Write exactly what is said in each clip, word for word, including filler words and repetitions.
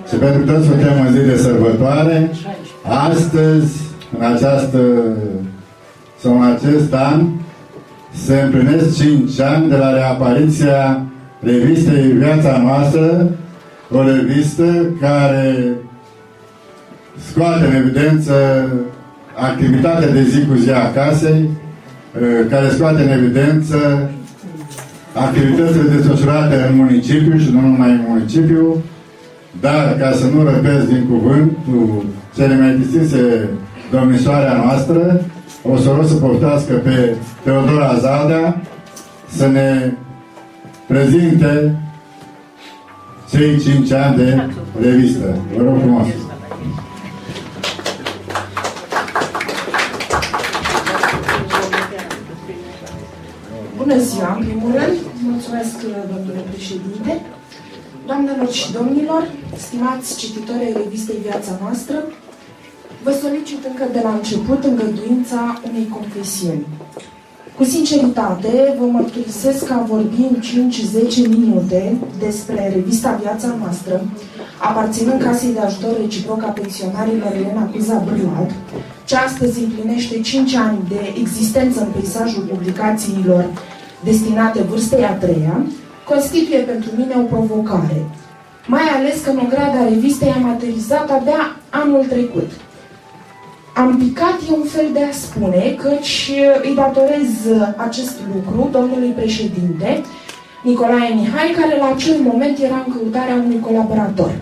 și pentru toți suntem în zi de sărbătoare. Astăzi, în această sau în acest an, se împlinesc cinci ani de la reapariția revistei Viața Noastră, o revistă care scoate în evidență activitatea de zi cu zi a casei, care scoate în evidență activitățile desfășurate în municipiu și nu numai în municipiu, dar, ca să nu răpesc din cuvântul cele mai distinse domnișoarea noastră, o să rog să poftească pe Teodora Zadea să ne prezinte cei cinci ani de revistă. Vă rog frumos! Bună ziua, în primul rând. Mulțumesc, domnule președinte. Doamnelor și domnilor, stimați cititori ai revistei Viața Noastră, vă solicit încă de la început îngăduința unei confesiuni. Cu sinceritate, vă mărturisesc că am vorbit în cinci zece minute despre revista Viața Noastră, aparținând Casei de Ajutor Reciproc a Pensionarilor Elena Cuza Bârlad, ce astăzi împlinește cinci ani de existență în peisajul publicațiilor destinate vârstei a treia, constituie pentru mine o provocare. Mai ales că în ograda revistei am aterizat abia anul trecut. Am picat e un fel de a spune, căci îi datorez acest lucru domnului președinte, Nicolae Mihai, care la acel moment era în căutarea unui colaborator.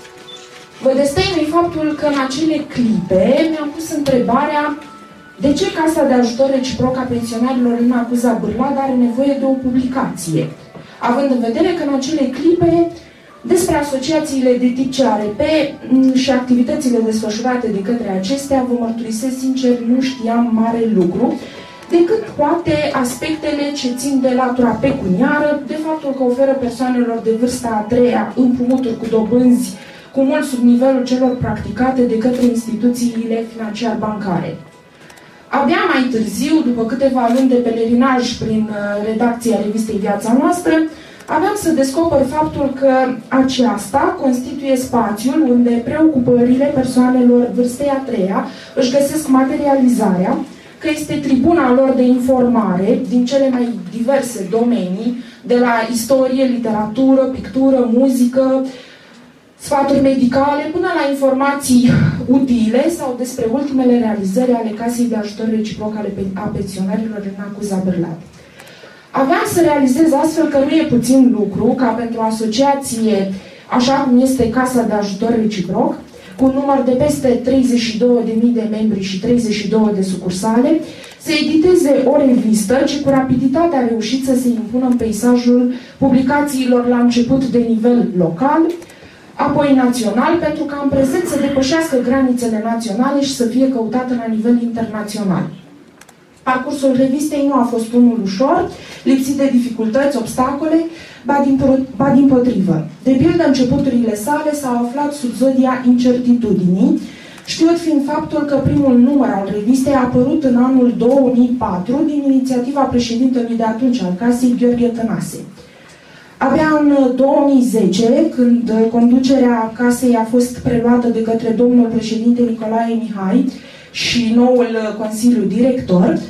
Vă destăinui faptul că în acele clipe mi-am pus întrebarea de ce Casa de Ajutor Reciproc a Pensionarilor Elena Cuza Bârlad are nevoie de o publicație, având în vedere că în acele clipe despre asociațiile de tip C R P și activitățile desfășurate de către acestea, vă mărturisesc sincer, nu știam mare lucru, decât poate aspectele ce țin de latura pecuniară, de faptul că oferă persoanelor de vârsta a treia împrumuturi cu dobânzi cu mult sub nivelul celor practicate de către instituțiile financiar-bancare. Abia mai târziu, după câteva luni de pelerinaj prin redacția revistei Viața Noastră, aveam să descoper faptul că aceasta constituie spațiul unde preocupările persoanelor vârstei a treia își găsesc materializarea, că este tribuna lor de informare din cele mai diverse domenii, de la istorie, literatură, pictură, muzică, sfaturi medicale, până la informații utile sau despre ultimele realizări ale Casei de Ajutor Reciproc a Pensionarilor Elena Cuza Bârlad. Aveam să realizez astfel că nu e puțin lucru ca pentru o asociație, așa cum este Casa de Ajutor Reciproc, cu un număr de peste treizeci și două de mii de membri și treizeci și două de sucursale, să editeze o revistă ce cu rapiditate a reușit să se impună în peisajul publicațiilor la început de nivel local, apoi național, pentru ca în prezent să depășească granițele naționale și să fie căutată la nivel internațional. Parcursul revistei nu a fost unul ușor, lipsit de dificultăți, obstacole, ba din, ba din potrivă. De pildă, începuturile sale s-au aflat sub zodia incertitudinii, știut fiind faptul că primul număr al revistei a apărut în anul două mii patru din inițiativa președintelui de atunci al Casei, Gheorghe Tănase. Abia în două mii zece, când conducerea Casei a fost preluată de către domnul președinte Nicolae Mihai și noul Consiliu Director,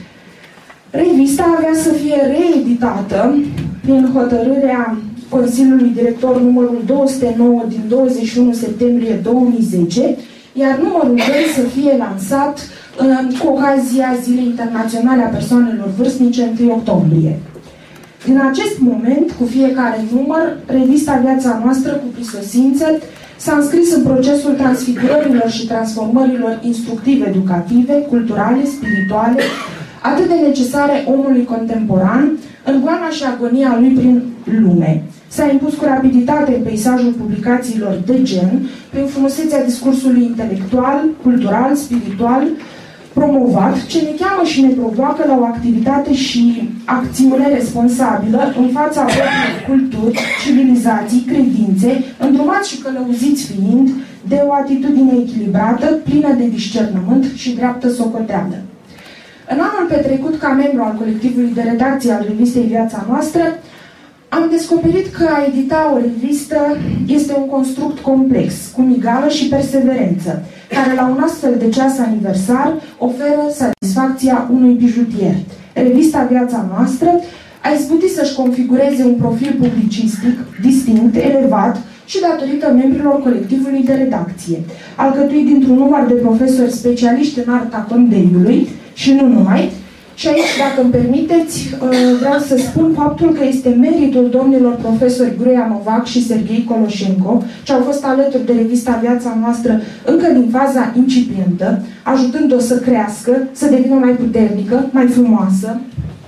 revista avea să fie reeditată prin hotărârea Consiliului Director numărul două sute nouă din douăzeci și unu septembrie două mii zece, iar numărul doi să fie lansat uh, cu ocazia Zilei Internaționale a Persoanelor Vârstnice, întâi octombrie. Din acest moment, cu fiecare număr, revista Viața Noastră, cu prisosință, s-a înscris în procesul transfigurărilor și transformărilor instructive-educative, culturale, spirituale, atât de necesare omului contemporan, în goana și agonia lui prin lume. S-a impus cu rapiditate în peisajul publicațiilor de gen, prin frumusețea discursului intelectual, cultural, spiritual, promovat, ce ne cheamă și ne provoacă la o activitate și acțiune responsabilă în fața propriei culturi, civilizații, credințe, îndrumați și călăuziți fiind de o atitudine echilibrată, plină de discernământ și dreaptă socoteală. În anul petrecut ca membru al colectivului de redacție al revistei Viața Noastră, Am descoperit că a edita o revistă este un construct complex, cu migală și perseverență, care la un astfel de ceas aniversar oferă satisfacția unui bijutier. Revista Viața Noastră a izbutit să-și configureze un profil publicistic distinct, elevat și datorită membrilor colectivului de redacție, alcătuit dintr-un număr de profesori specialiști în arta condeiului și nu numai. Și aici, dacă îmi permiteți, vreau să spun faptul că este meritul domnilor profesori Gruia Novac și Serghei Coloșenco, ce au fost alături de revista Viața Noastră încă din faza incipientă, ajutând-o să crească, să devină mai puternică, mai frumoasă.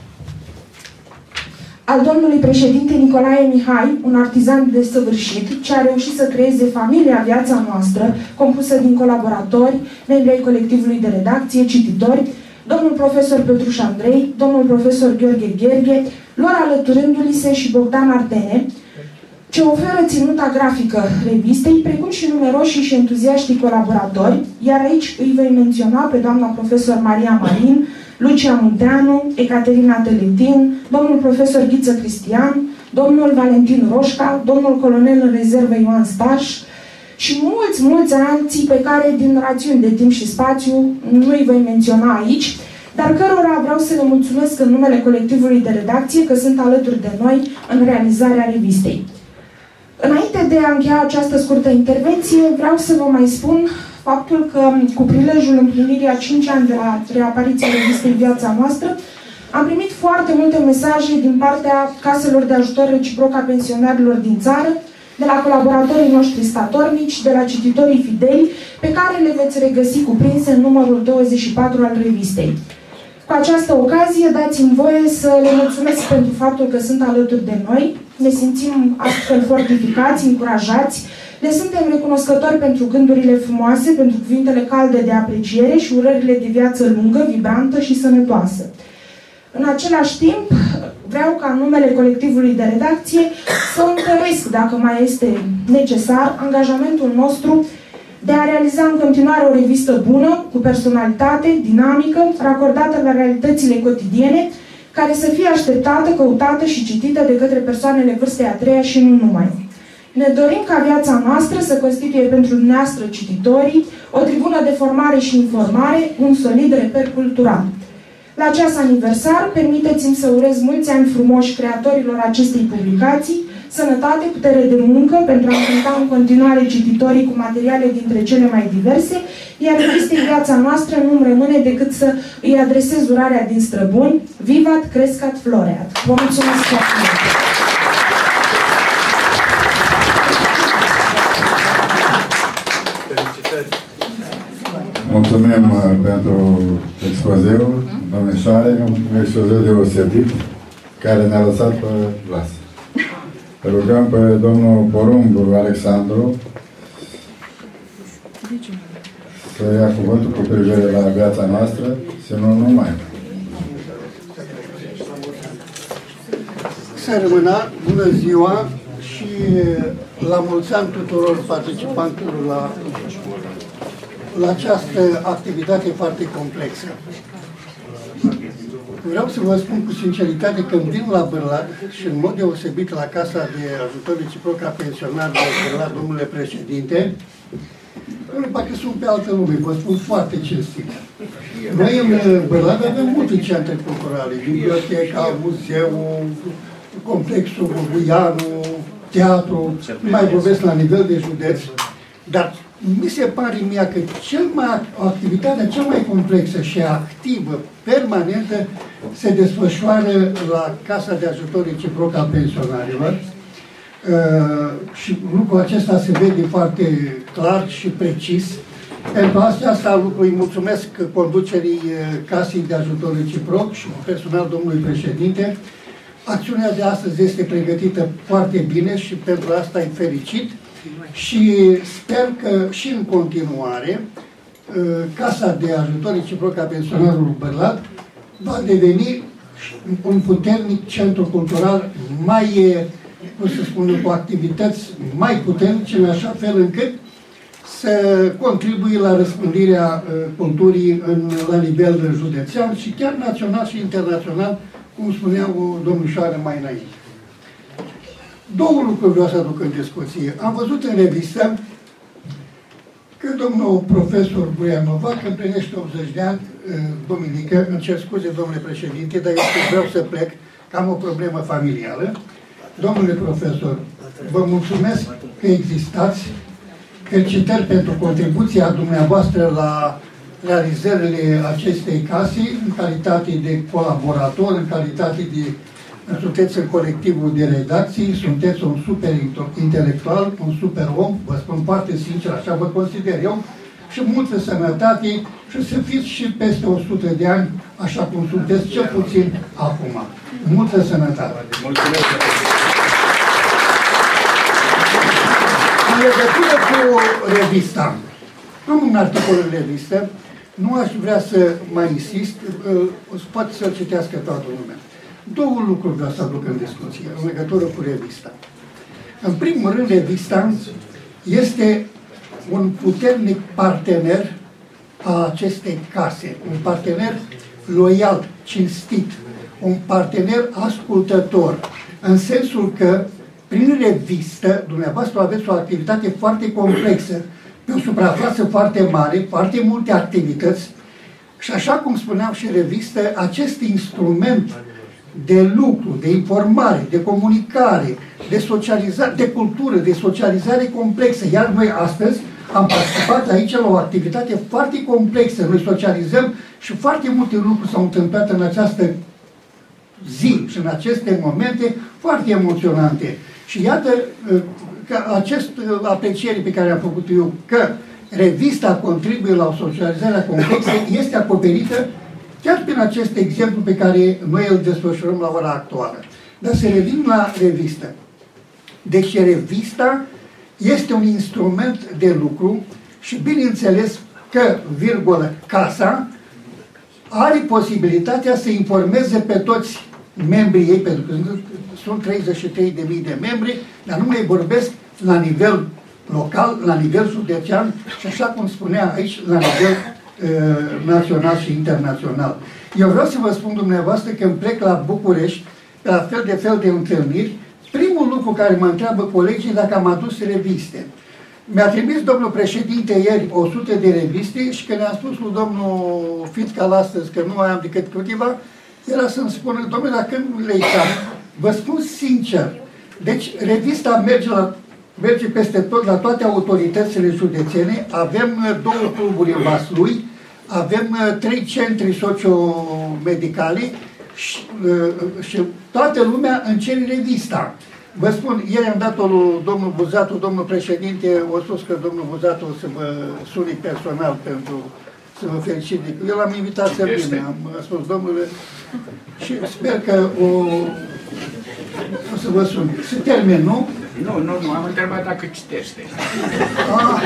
Al domnului președinte Nicolae Mihai, un artizan desăvârșit, ce a reușit să creeze familia Viața Noastră, compusă din colaboratori, membri ai colectivului de redacție, cititori, domnul profesor Petruș Andrei, domnul profesor Gheorghe Gherghe, lor alăturându-li se și Bogdan Ardene, ce oferă ținuta grafică revistei, precum și numeroși și entuziaștii colaboratori, iar aici îi voi menționa pe doamna profesor Maria Marin, Lucia Munteanu, Ecaterina Teletin, domnul profesor Ghiță Cristian, domnul Valentin Roșca, domnul colonel în rezervă Ioan Starș și mulți, mulți alții pe care, din rațiuni de timp și spațiu, nu îi voi menționa aici, dar cărora vreau să le mulțumesc în numele colectivului de redacție că sunt alături de noi în realizarea revistei. Înainte de a încheia această scurtă intervenție, vreau să vă mai spun faptul că, cu prilejul împlinirii a cinci ani de la reapariția revistei Viața Noastră, am primit foarte multe mesaje din partea caselor de ajutor reciproc a pensionarilor din țară, de la colaboratorii noștri statornici, de la cititorii fideli, pe care le veți regăsi cuprinse în numărul douăzeci și patru al revistei. Cu această ocazie, dați-mi voie să le mulțumesc pentru faptul că sunt alături de noi, ne simțim astfel fortificați, încurajați, le suntem recunoscători pentru gândurile frumoase, pentru cuvintele calde de apreciere și urările de viață lungă, vibrantă și sănătoasă. În același timp, vreau ca în numele colectivului de redacție să întăresc, dacă mai este necesar, angajamentul nostru de a realiza în continuare o revistă bună, cu personalitate, dinamică, racordată la realitățile cotidiene, care să fie așteptată, căutată și citită de către persoanele vârstei a treia și nu numai. Ne dorim ca Viața Noastră să constituie pentru dumneavoastră cititorii o tribună de formare și informare, un solid reper cultural. La acest aniversar, permiteți-mi să urez mulți ani frumoși creatorilor acestei publicații, sănătate, putere de muncă pentru a încânta în continuare cititorii cu materiale dintre cele mai diverse, iar revistei Viața Noastră nu-mi rămâne decât să îi adresez urarea din străbuni, vivat, crescat, floreat. Vă mulțumesc foarte mult! Mulțumim uh, pentru expozeul, domnișoare, un expozeu deosebit, care ne-a lăsat pe glas. Rugăm pe domnul Porumbu Alexandru să ia cuvântul cu privire la Viața Noastră, să nu numai. Să rămână, bună ziua și la mulți ani tuturor participanților la, la această activitate foarte complexă. Vreau să vă spun cu sinceritate că vin la Bârlad și în mod deosebit la Casa de Ajutor Reciproc a Pensionarilor de Bârlad, domnule președinte, nu parcă sunt pe altă lume, vă spun foarte cinstit. Noi în Bârlad avem multe centre culturale, biblioteca, muzeul, complexul Buianu, teatru, nu mai vorbesc la nivel de județ, dar mi se pare mie că cel mai, activitatea cea mai complexă și activă, permanentă, se desfășoară la Casa de Ajutor Reciproc a Pensionarilor. Uh, și lucrul acesta se vede foarte clar și precis. Pentru asta lucru îi mulțumesc conducerii Casei de Ajutor Reciproc și personal domnului președinte. Acțiunea de astăzi este pregătită foarte bine și pentru asta îi fericit. Și sper că și în continuare Casa de Ajutor Reciproc a Pensionarilor Bârlad va deveni un puternic centru cultural mai, cum să spun, cu activități mai puternice, în așa fel încât să contribuie la răspândirea culturii în, la nivel județean și chiar național și internațional, cum spunea o domnișoară mai înainte. Două lucruri vreau să aduc în discuție. Am văzut în revistă că domnul profesor Buianova, că împlinește optzeci de ani, duminică, îmi cer scuze, domnule președinte, dar eu vreau să plec, că am o problemă familială. Domnule profesor, vă mulțumesc că existați. Felicitări pentru contribuția dumneavoastră la realizările acestei case, în calitate de colaborator, în calitate de... sunteți în colectivul de redacții, sunteți un super intelectual, un super om, vă spun foarte sincer, așa vă consider eu, și multă sănătate și să fiți și peste o sută de ani, așa cum sunteți, cel puțin acum. Multă sănătate! Mulțumesc! În legătură cu revista, am un articol în revistă, nu aș vrea să mai insist, poate să-l citească toată lumea. Două lucruri vreau să aduc în discuție în legătură cu revista. În primul rând, revista este un puternic partener a acestei case, un partener loial, cinstit, un partener ascultător, în sensul că prin revistă, dumneavoastră aveți o activitate foarte complexă, pe o suprafață foarte mare, foarte multe activități și așa cum spuneam și în revistă, acest instrument de lucru, de informare, de comunicare, de socializare, de cultură, de socializare complexă. Iar noi astăzi am participat aici la o activitate foarte complexă. Noi socializăm și foarte multe lucruri s-au întâmplat în această zi și în aceste momente foarte emoționante. Și iată că acest apreciere pe care am făcut eu, că revista contribuie la o socializare complexă, este acoperită chiar prin acest exemplu pe care noi îl desfășurăm la ora actuală. Dar să revin la revistă. Deci revista este un instrument de lucru și bineînțeles că, virgulă, casa are posibilitatea să informeze pe toți membrii ei, pentru că sunt treizeci și trei de mii de membri, dar nu mai vorbesc la nivel local, la nivel județean și așa cum spunea aici, la nivel național și internațional. Eu vreau să vă spun dumneavoastră că îmi plec la București, la fel de fel de întâlniri. Primul lucru care mă întreabă colegii dacă am adus reviste. Mi-a trimis domnul președinte ieri o sută de reviste și când le-am spus lui domnul Fitcal astăzi că nu mai am decât câteva, era să-mi spună, domnule, dacă nu le-ai cam, vă spun sincer, deci revista merge la merge peste tot, la toate autoritățile județene, avem două cluburi în Vaslui, avem trei centri socio-medicale și, și toată lumea îmi cere revista. Vă spun, ieri am dat-o lui domnul Buzatu, domnul președinte, o spus că domnul Buzatu o să vă suni personal pentru să vă felicit. Eu l-am invitat să vină, am spus, domnule, și sper că o, o să vă sun. Se termin, nu? Nu, nu, nu, am întrebat dacă citește. Ah.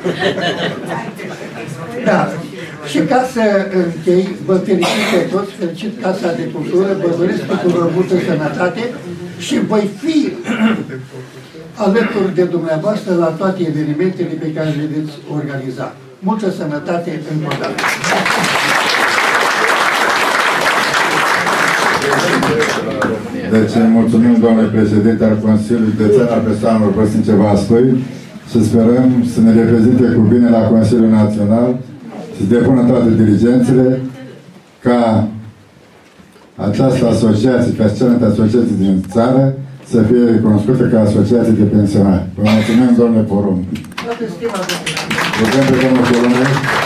Da. Și ca să închei, vă felicit pe toți, felicit Casa de Cultură, vă doresc tuturor multă sănătate și voi fi alături de dumneavoastră la toate evenimentele pe care le veți organiza. Multă sănătate încă o dată. Deci mulțumim, domnule președinte al Consiliului Județean al Persoanelor Vârstnice Vaslui și sperăm să ne reprezinte cu bine la Consiliul Național și să depună toate diligențele ca această asociație, ca celelalte asociații din țară, să fie recunoscută ca asociație de pensionari. Vă mulțumim, domnule Porum. Putem pe domnul Porum.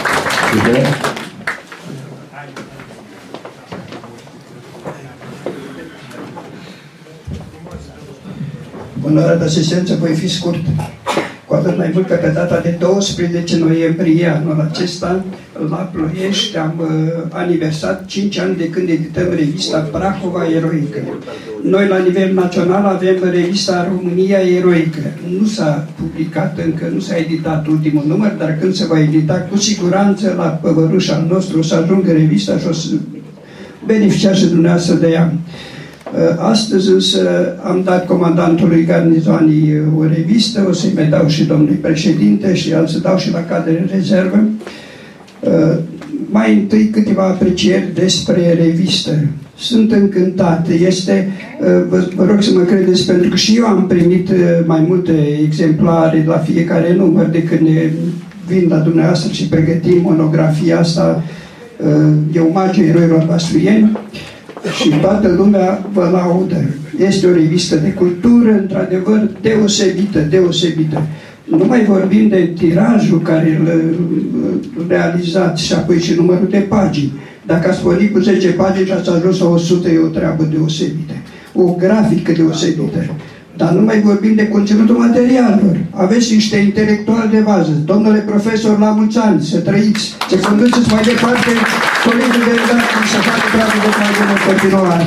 Bună oară de asistență, voi fi scurt. Cu atât mai mult că pe data de douăsprezece noiembrie anul acesta, la Ploiești, am uh, aniversat cinci ani de când edităm revista Prahova Eroică. Noi, la nivel național, avem revista România Eroică. Nu s-a publicat încă, nu s-a editat ultimul număr, dar când se va edita, cu siguranță, la păvăruș al nostru o să ajungă revista și o să beneficia și dumneavoastră de ea. Astăzi însă am dat comandantului garnizoanei o revistă, o să-i mai dau și domnului președinte și al să dau și la cadre în rezervă. Mai întâi câteva aprecieri despre revistă. Sunt încântat. Este, vă, vă rog să mă credeți, pentru că și eu am primit mai multe exemplare la fiecare număr de când ne vin la dumneavoastră și pregătim monografia asta de omagiu eroilor vasluieni și toată lumea vă laudă. Este o revistă de cultură, într-adevăr, deosebită, deosebită. Nu mai vorbim de tirajul care îl realizați și apoi și numărul de pagini. Dacă ați pornit cu zece pagini și ați ajuns la o sută, e o treabă deosebită. O grafică deosebită. Dar nu mai vorbim de conținutul materialelor. Aveți niște intelectuali de bază. Domnule profesor, la mulți ani, să trăiți, să conduceți mai departe colegii de redacție să facă treabă de bază în continuare.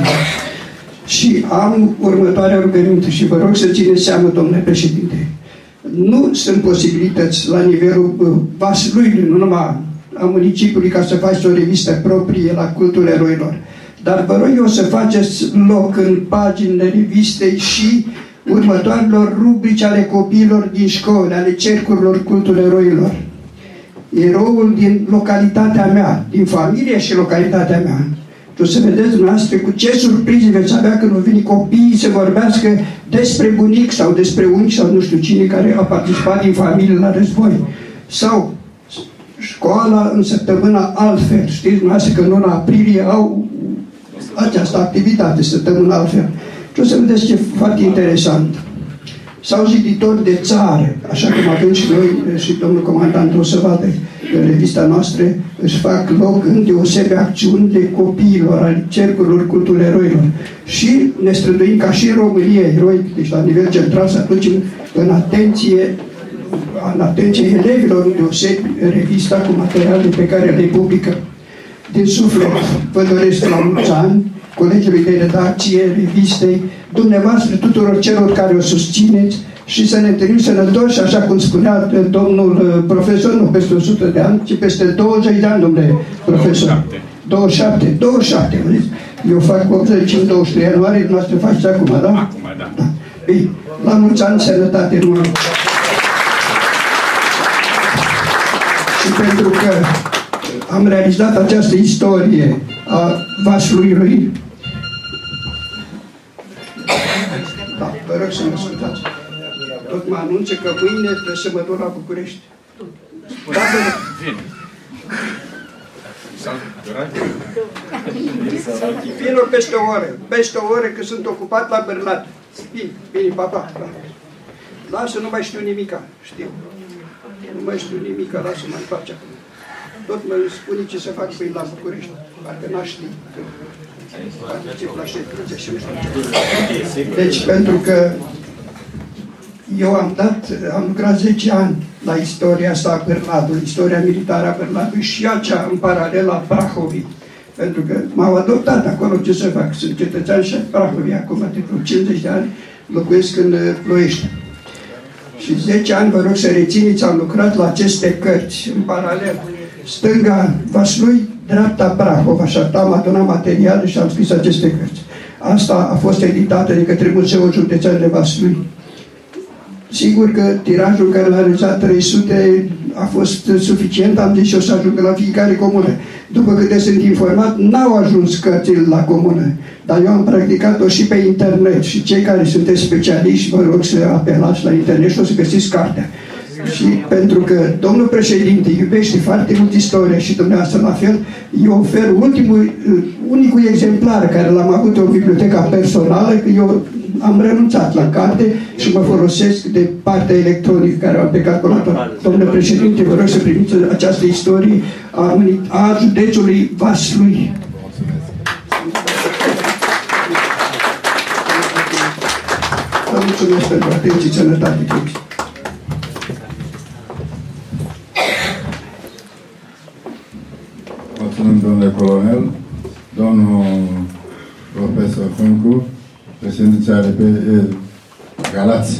Și am următoarea rugăminte și vă rog să țineți seama, domnule președinte. Nu sunt posibilități la nivelul Vaslui, nu numai a municipiului, ca să faci o revistă proprie la cultura eroilor. Dar vă rog eu să faceți loc în paginile revistei și următoarelor rubrici ale copiilor din școli, ale cercurilor culturii eroilor. Eroul din localitatea mea, din familie și localitatea mea. Și o să vedeți dumneavoastră cu ce surprize veți avea când vor veni copiii să vorbească despre bunic sau despre unchi sau nu știu cine care a participat din familie la război. Sau școala în săptămâna altfel. Știți dumneavoastră că în luna aprilie au această activitate, săptămâna altfel. Și o să vedeți ce foarte interesant. Sau ziditori de țară, așa cum avem și noi, și domnul comandant o să vadă în revista noastră, își fac loc în deosebe acțiuni de copiilor, ale cercurilor culturii eroilor. Și ne străduim ca și România eroic, deci la nivel central, să aducem în atenție, în atenție elevilor deosebi revista cu materiale pe care le publică. Din suflet vă doresc la mulți ani, colegilor de redacție, revistei, dumneavoastră, tuturor celor care o susțineți și să ne întâlnim sănătoși, așa cum spunea domnul profesor, nu peste o sută de ani, ci peste douăzeci de ani, domnule profesor. douăzeci și șapte. douăzeci și șapte, vedeți? Eu fac optzeci în douăzeci și trei ianuarie, dumneavoastră faceți acum, da? Acum, da. Da. Ei, la mulți ani, sănătate, numai. Și pentru că am realizat această istorie a Vasluiului. Da, vă rog să mă ascultați. Tot mă anunță că mâine trebuie să mă duc la București. Da, Vin. Vin peste o oră. Peste o oră că sunt ocupat la Bărlat. Bine, bine, papa. Da. Lasă, nu mai știu nimica. Știu. Nu mai știu nimica, lasă, mai face acum. Tot mă spune ce să fac până la București. Parcă n-aș ști. Deci, pentru că eu am dat, am lucrat zece ani la istoria asta a Bărlatului, istoria militară a Bărlatului și acea în paralel la Prahovii. Pentru că m-au adoptat acolo, ce să fac? Sunt cetățean și Prahovii acum, de vreo cincizeci de ani, locuiesc în Ploiești. Și zece ani, vă rog să rețineți, am lucrat la aceste cărți, în paralel. Stânga Vaslui, dreapta Prahov, așa, am adunat materiale și am scris aceste cărți. Asta a fost editată de către Muzeul Județean de Vaslui. Sigur că tirajul care l-a realizat trei sute a fost suficient, am zis și o să ajungă la fiecare comună. După câte sunt informat, n-au ajuns cărțile la comună, dar eu am practicat-o și pe internet și cei care sunteți specialiști, vă rog să apelați la internet și o să găsiți cartea. Și pentru că domnul președinte iubește foarte mult istoria și dumneavoastră la fel, eu ofer ultimul, unicul exemplar care l-am avut în biblioteca personală, că eu am renunțat la carte și mă folosesc de partea electronică care am pe calculator. Domnule președinte, vă rog să primiți această istorie a, a județului Vaslui. Vă mulțumesc pentru atenție, sănătate. Mulțumim, domnule colonel, domnul profesor Fâncu, președinte A R P Galați.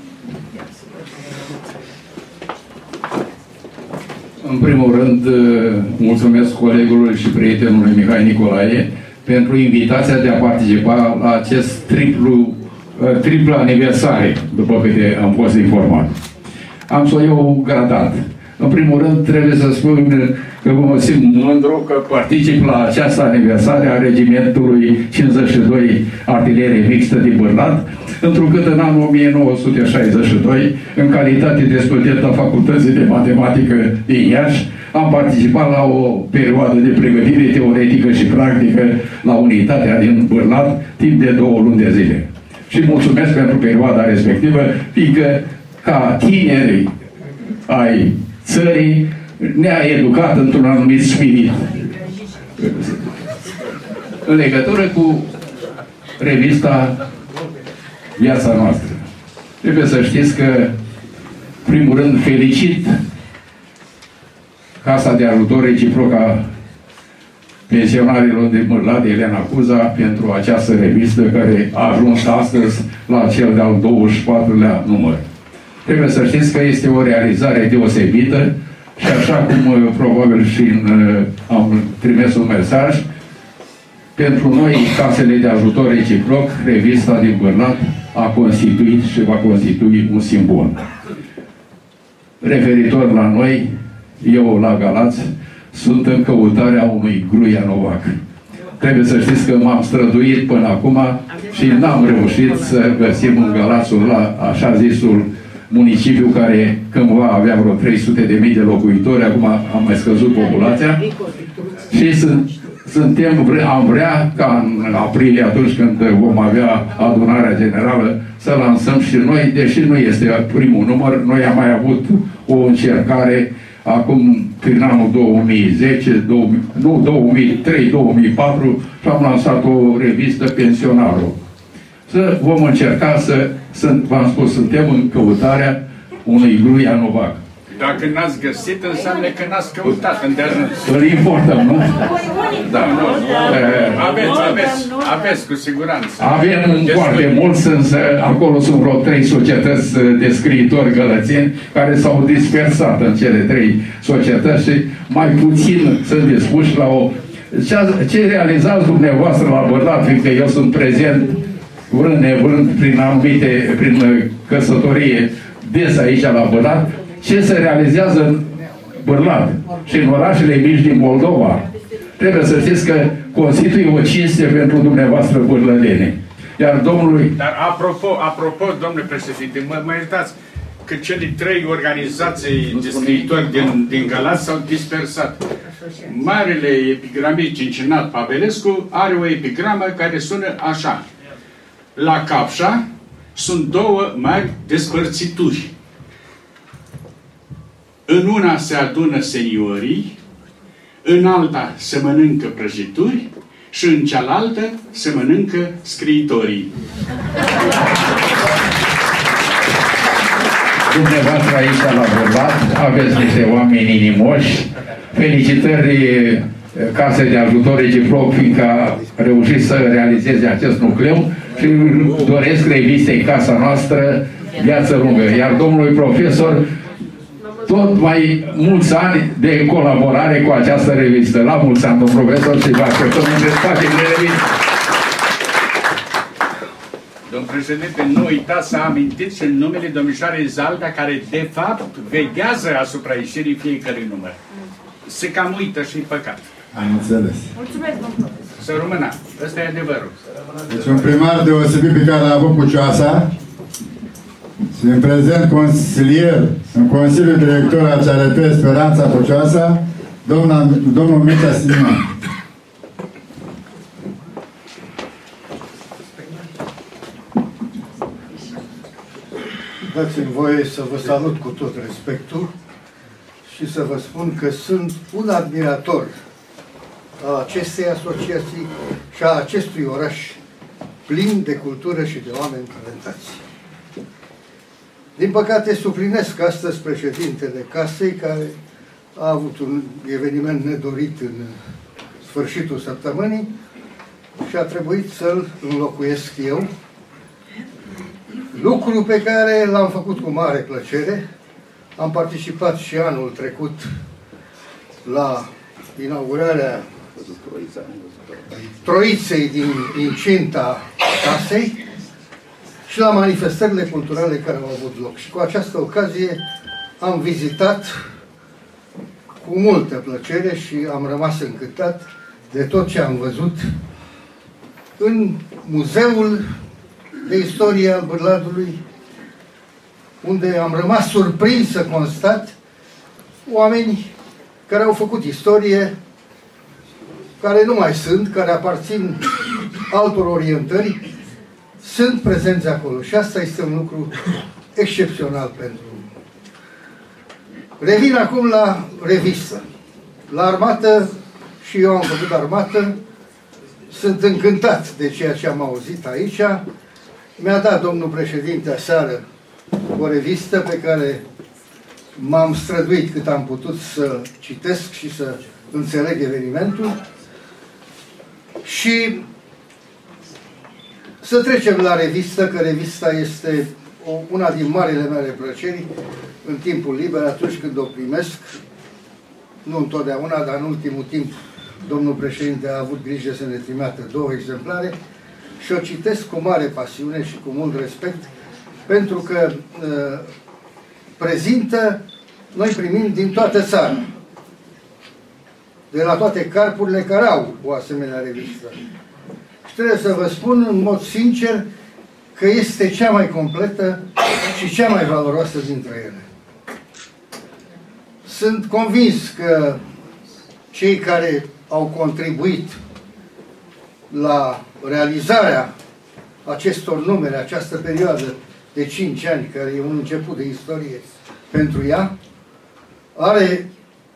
În primul rând, mulțumesc colegului și prietenului Mihai Nicolae pentru invitația de a participa la acest triplu, triplu aniversare, după câte am fost informat. Am să o iau gradat. În primul rând, trebuie să spun că mă simt mândru că particip la această aniversare a Regimentului cincizeci și doi Artilerie Mixtă din Bârlad, întrucât în anul o mie nouă sute șaizeci și doi, în calitate de student a Facultății de Matematică din Iași, am participat la o perioadă de pregătire teoretică și practică la unitatea din Bârlad, timp de două luni de zile. Și mulțumesc pentru perioada respectivă, fiindcă ca tineri ai țării ne-a educat într-un anumit spirit. În legătură cu revista Viața Noastră. Trebuie să știți că, primul rând, felicit Casa de Ajutor Reciproc a pensionarilor de Bârlad, Elena Cuza, pentru această revistă care a ajuns astăzi la cel de-al douăzeci și patrulea număr. Trebuie să știți că este o realizare deosebită și așa cum probabil și în, am trimis un mesaj, pentru noi, casele de ajutor reciproc, revista din Bârlad a constituit și va constitui un simbol. Referitor la noi, eu la Galați sunt în căutarea unui Gruia Novac. Trebuie să știți că m-am străduit până acum și n-am reușit să găsim în Galațul la așa zisul municipiu care cândva avea vreo trei sute de mii de locuitori, acum am mai scăzut populația și sunt, suntem, am vrea ca în aprilie, atunci când vom avea adunarea generală, să lansăm și noi, deși nu este primul număr, noi am mai avut o încercare acum prin anul două mii zece, două mii, nu, două mii trei, două mii patru și am lansat o revistă Pensionarul. Să vom încerca să, să v-am spus, suntem în căutarea unui Gruia Novac. Dacă n-ați găsit, înseamnă că n-ați căutat îndeajuns. Îl importăm, nu? Da, nu. Aveți, aveți, aveți cu siguranță. Avem foarte mulți, însă acolo sunt vreo trei societăți de scriitori gălățeni care s-au dispersat în cele trei societăți și mai puțin sunt dispuși la o... Ce realizați dumneavoastră la Bârlad, fiindcă eu sunt prezent vrând nevrând prin anumite, prin căsătorie des aici la Bârlad, ce se realizează în Bârlad și în orașele mici din Moldova, trebuie să știți că constituie o cinste pentru dumneavoastră bârlădene. Iar domnului... Dar apropo, apropo, domnule președinte, mă, mă iertați că cele trei organizații de scriitori din, din Galați s-au dispersat. Marele epigramist Cincinat Pabelescu are o epigramă care sună așa: la Capșa sunt două mari despărțituri. În una se adună seniorii, în alta se mănâncă prăjituri și în cealaltă se mănâncă scriitorii. Dumneavoastră aici la Bârlad aveți niște oameni inimoși. Felicitări Casei de Ajutor Reciproc, fiindcă a reușit să realizeze acest nucleu și doresc revistei Casa Noastră viață lungă. Iar domnului profesor tot mai mulți ani de colaborare cu această revistă. La mulți ani, domnul profesor, și vă așteptăm în dezbaterile revistă. Domnul președinte, nu uitați să amintiți în numele domnișoarei Zalda, care de fapt veghează asupra ieșirii fiecărui număr. Se cam uită și păcat. Am înțeles. Mulțumesc, domnul profesor. Să rămână. Ăsta e adevărul. Deci un primar deosebit pe care l-a avut Pucioasa și în prezent consilier în Consiliul Director al C R P Speranța Pucioasa, domnul, domnul Mircea Simion. Dați-mi voie să vă salut cu tot respectul și să vă spun că sunt un admirator al acestei asociații și a acestui oraș plin de cultură și de oameni talentați. Din păcate, suplinesc astăzi președintele casei, care a avut un eveniment nedorit în sfârșitul săptămânii și a trebuit să-l înlocuiesc eu. Lucru pe care l-am făcut cu mare plăcere. Am participat și anul trecut la inaugurarea Troiței din incinta casei și la manifestările culturale care au avut loc. Și cu această ocazie am vizitat cu multă plăcere și am rămas încântat de tot ce am văzut în Muzeul de Istorie al Bârladului, unde am rămas surprins să constat oameni care au făcut istorie, care nu mai sunt, care aparțin altor orientări, sunt prezenți acolo. Și asta este un lucru excepțional pentru. Revin acum la revistă. La armată, și eu am făcut armată, sunt încântat de ceea ce am auzit aici. Mi-a dat domnul președinte aseară o revistă pe care m-am străduit cât am putut să citesc și să înțeleg evenimentul. Și să trecem la revistă, că revista este o, una din marile mele plăceri în timpul liber, atunci când o primesc. Nu întotdeauna, dar în ultimul timp domnul președinte a avut grijă să ne trimită două exemplare și o citesc cu mare pasiune și cu mult respect, pentru că uh, prezintă, noi primim din toată țara, de la toate carpurile care au o asemenea revistă. Și trebuie să vă spun în mod sincer că este cea mai completă și cea mai valoroasă dintre ele. Sunt convins că cei care au contribuit la realizarea acestor numere, această perioadă de cinci ani, care e un început de istorie pentru ea, are,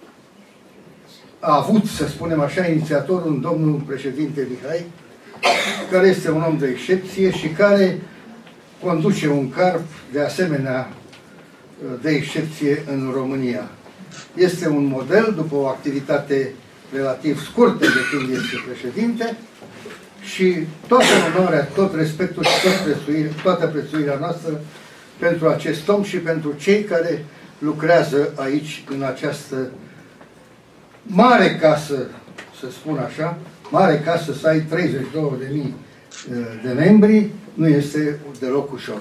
a avut, să spunem așa, inițiatorul un domnul președinte Mihai, care este un om de excepție și care conduce un carp de asemenea de excepție în România. Este un model, după o activitate relativ scurtă de când este președinte, și toată onoarea, tot respectul și tot prețuirea, toată prețuirea noastră pentru acest om și pentru cei care lucrează aici, în această mare casă, să spun așa, mare casă, să ai treizeci și două de mii de membri, nu este deloc ușor.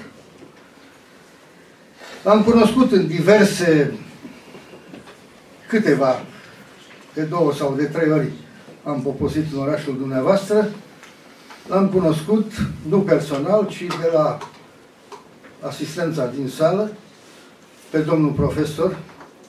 Am cunoscut în diverse, câteva, de două sau de trei ori am poposit în orașul dumneavoastră. L-am cunoscut, nu personal, ci de la asistența din sală, pe domnul profesor,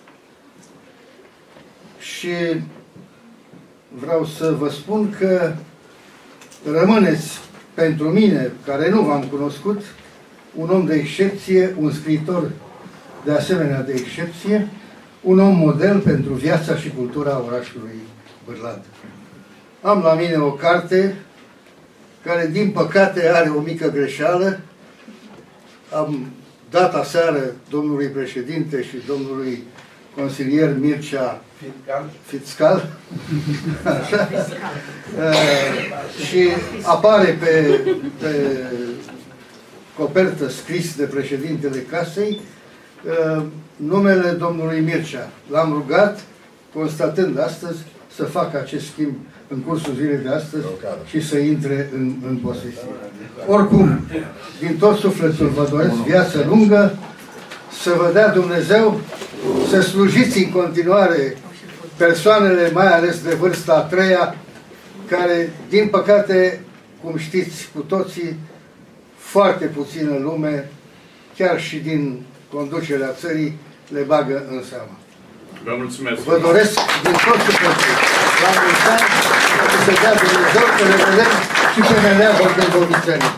și vreau să vă spun că rămâneți pentru mine, care nu v-am cunoscut, un om de excepție, un scriitor de asemenea de excepție, un om model pentru viața și cultura orașului Bârlad. Am la mine o carte care, din păcate, are o mică greșeală. Am dat aseară domnului președinte și domnului consilier Mircea Fiscal, așa, uh, și apare pe, pe copertă scris de președintele casei uh, numele domnului Mircea. L-am rugat, constatând astăzi, să facă acest schimb în cursul zilei de astăzi și să intre în, în posesie. Oricum, din tot sufletul vă doresc viață lungă, să vă dea Dumnezeu să slujiți în continuare persoanele, mai ales de vârsta a treia, care, din păcate, cum știți cu toții, foarte puțină lume, chiar și din conducerea țării, le bagă în seamă. Vă mulțumesc. Vă doresc din tot sufletul la mulți ani, să dea Dumnezeu, să ne vedem și pe meleagă de Bovițeni.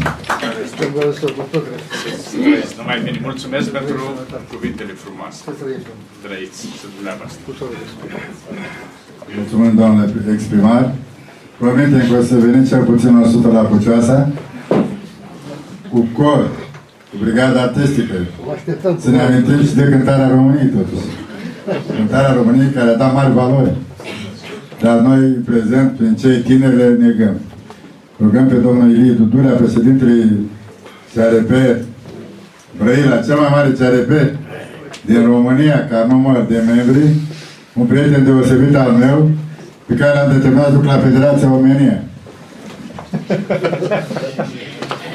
Numai bine, mulțumesc pentru cuvintele frumoase. Trăiți, să dumneavoastră. Mulțumim, doamne exprimar. Promitem că o să venim cel puțin o sută la Pucioasa, cu cor, cu brigada artistică. Să ne amintim și de cântarea României, totuși. Cântarea României care a dat mari valori. Dar noi, prezent, prin cei tineri, le negăm. Rugăm pe domnul Ilie Dudurea, președintele C R P Brăila, cel mai mare C R P din România, ca număr de membri, un prieten deosebit al meu, pe care l-am determinat duc la Federația Omenia.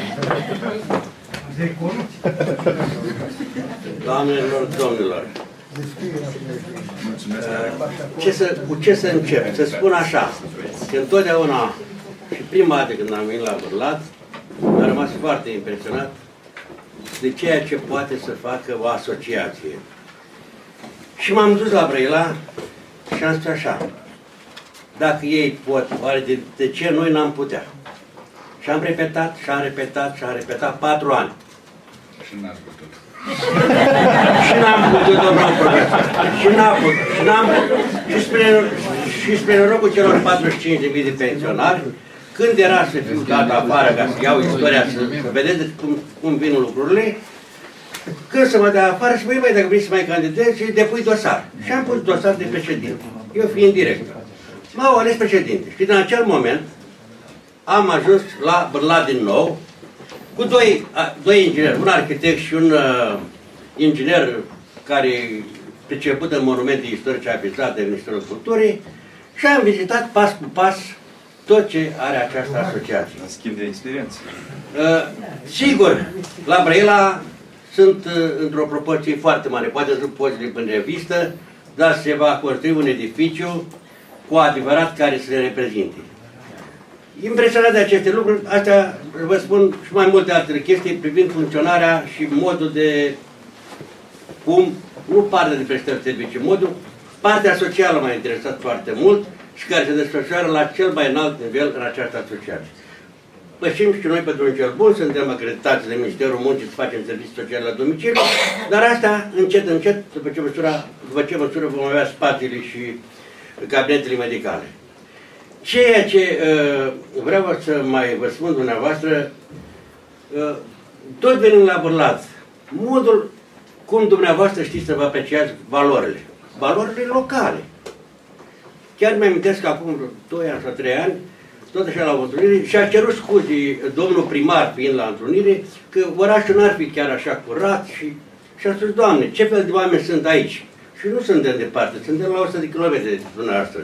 Doamnelor, domnilor, Ce să, cu ce să încep? Să spun așa, că întotdeauna, și prima dată când am venit la Bârlat, am rămas foarte impresionat de ceea ce poate să facă o asociație. Și m-am dus la Brăila și am spus așa, dacă ei pot, oare de, de ce noi n-am putea? Și am repetat, și am repetat, și am repetat patru ani. Și n-ați putut. Și n-am putut, domnul profesor. Și n-am putut. Și, n-am, și, spre, și spre norocul celor patruzeci și cinci de mii de pensionari, când era să fiu dat afară, ca să iau istoria, să, să vedeți cum, cum vin lucrurile, când să mă dea afară, și măi, băi, dacă vrei să mai candidezi, și depui dosar. Și am pus dosar de președinte. Eu fiind director. M-au ales președinte. Și din acel moment am ajuns la Bârlat din nou, cu doi, doi ingineri, un arhitect și un uh, inginer care priceput în monumente istorice avizate de Ministerul Culturii, și am vizitat pas cu pas tot ce are această asociație. În schimb de experiență. Uh, sigur, la Brăila sunt uh, într-o proporție foarte mare, poate sunt pozele în revistă, dar se va construi un edificiu cu adevărat care să le reprezinte. Impresionat de aceste lucruri, astea vă spun și mai multe alte chestii privind funcționarea și modul de cum, nu partea de prestări servicii, modul, partea socială m-a interesat foarte mult și care se desfășoară la cel mai înalt nivel în această asociație. Pășim și noi pe drumul cel bun, suntem acreditați de Ministerul Muncii să facem servicii sociale la domiciliu, dar asta încet, încet, după ce măsura, după ce măsură vom avea spațiile și cabinetele medicale. Ceea ce uh, vreau să mai vă spun dumneavoastră, uh, tot venim la Bârlat, modul cum dumneavoastră știți să vă apreciați valorile, valorile locale. Chiar mi-am amintesc că acum doi ani sau trei ani, tot așa la o întrunire, și-a cerut scuze domnul primar fiind la întrunire, că orașul n-ar fi chiar așa curat și și-a spus, Doamne, ce fel de oameni sunt aici? Și nu suntem departe, suntem la o sută de kilometri de dumneavoastră.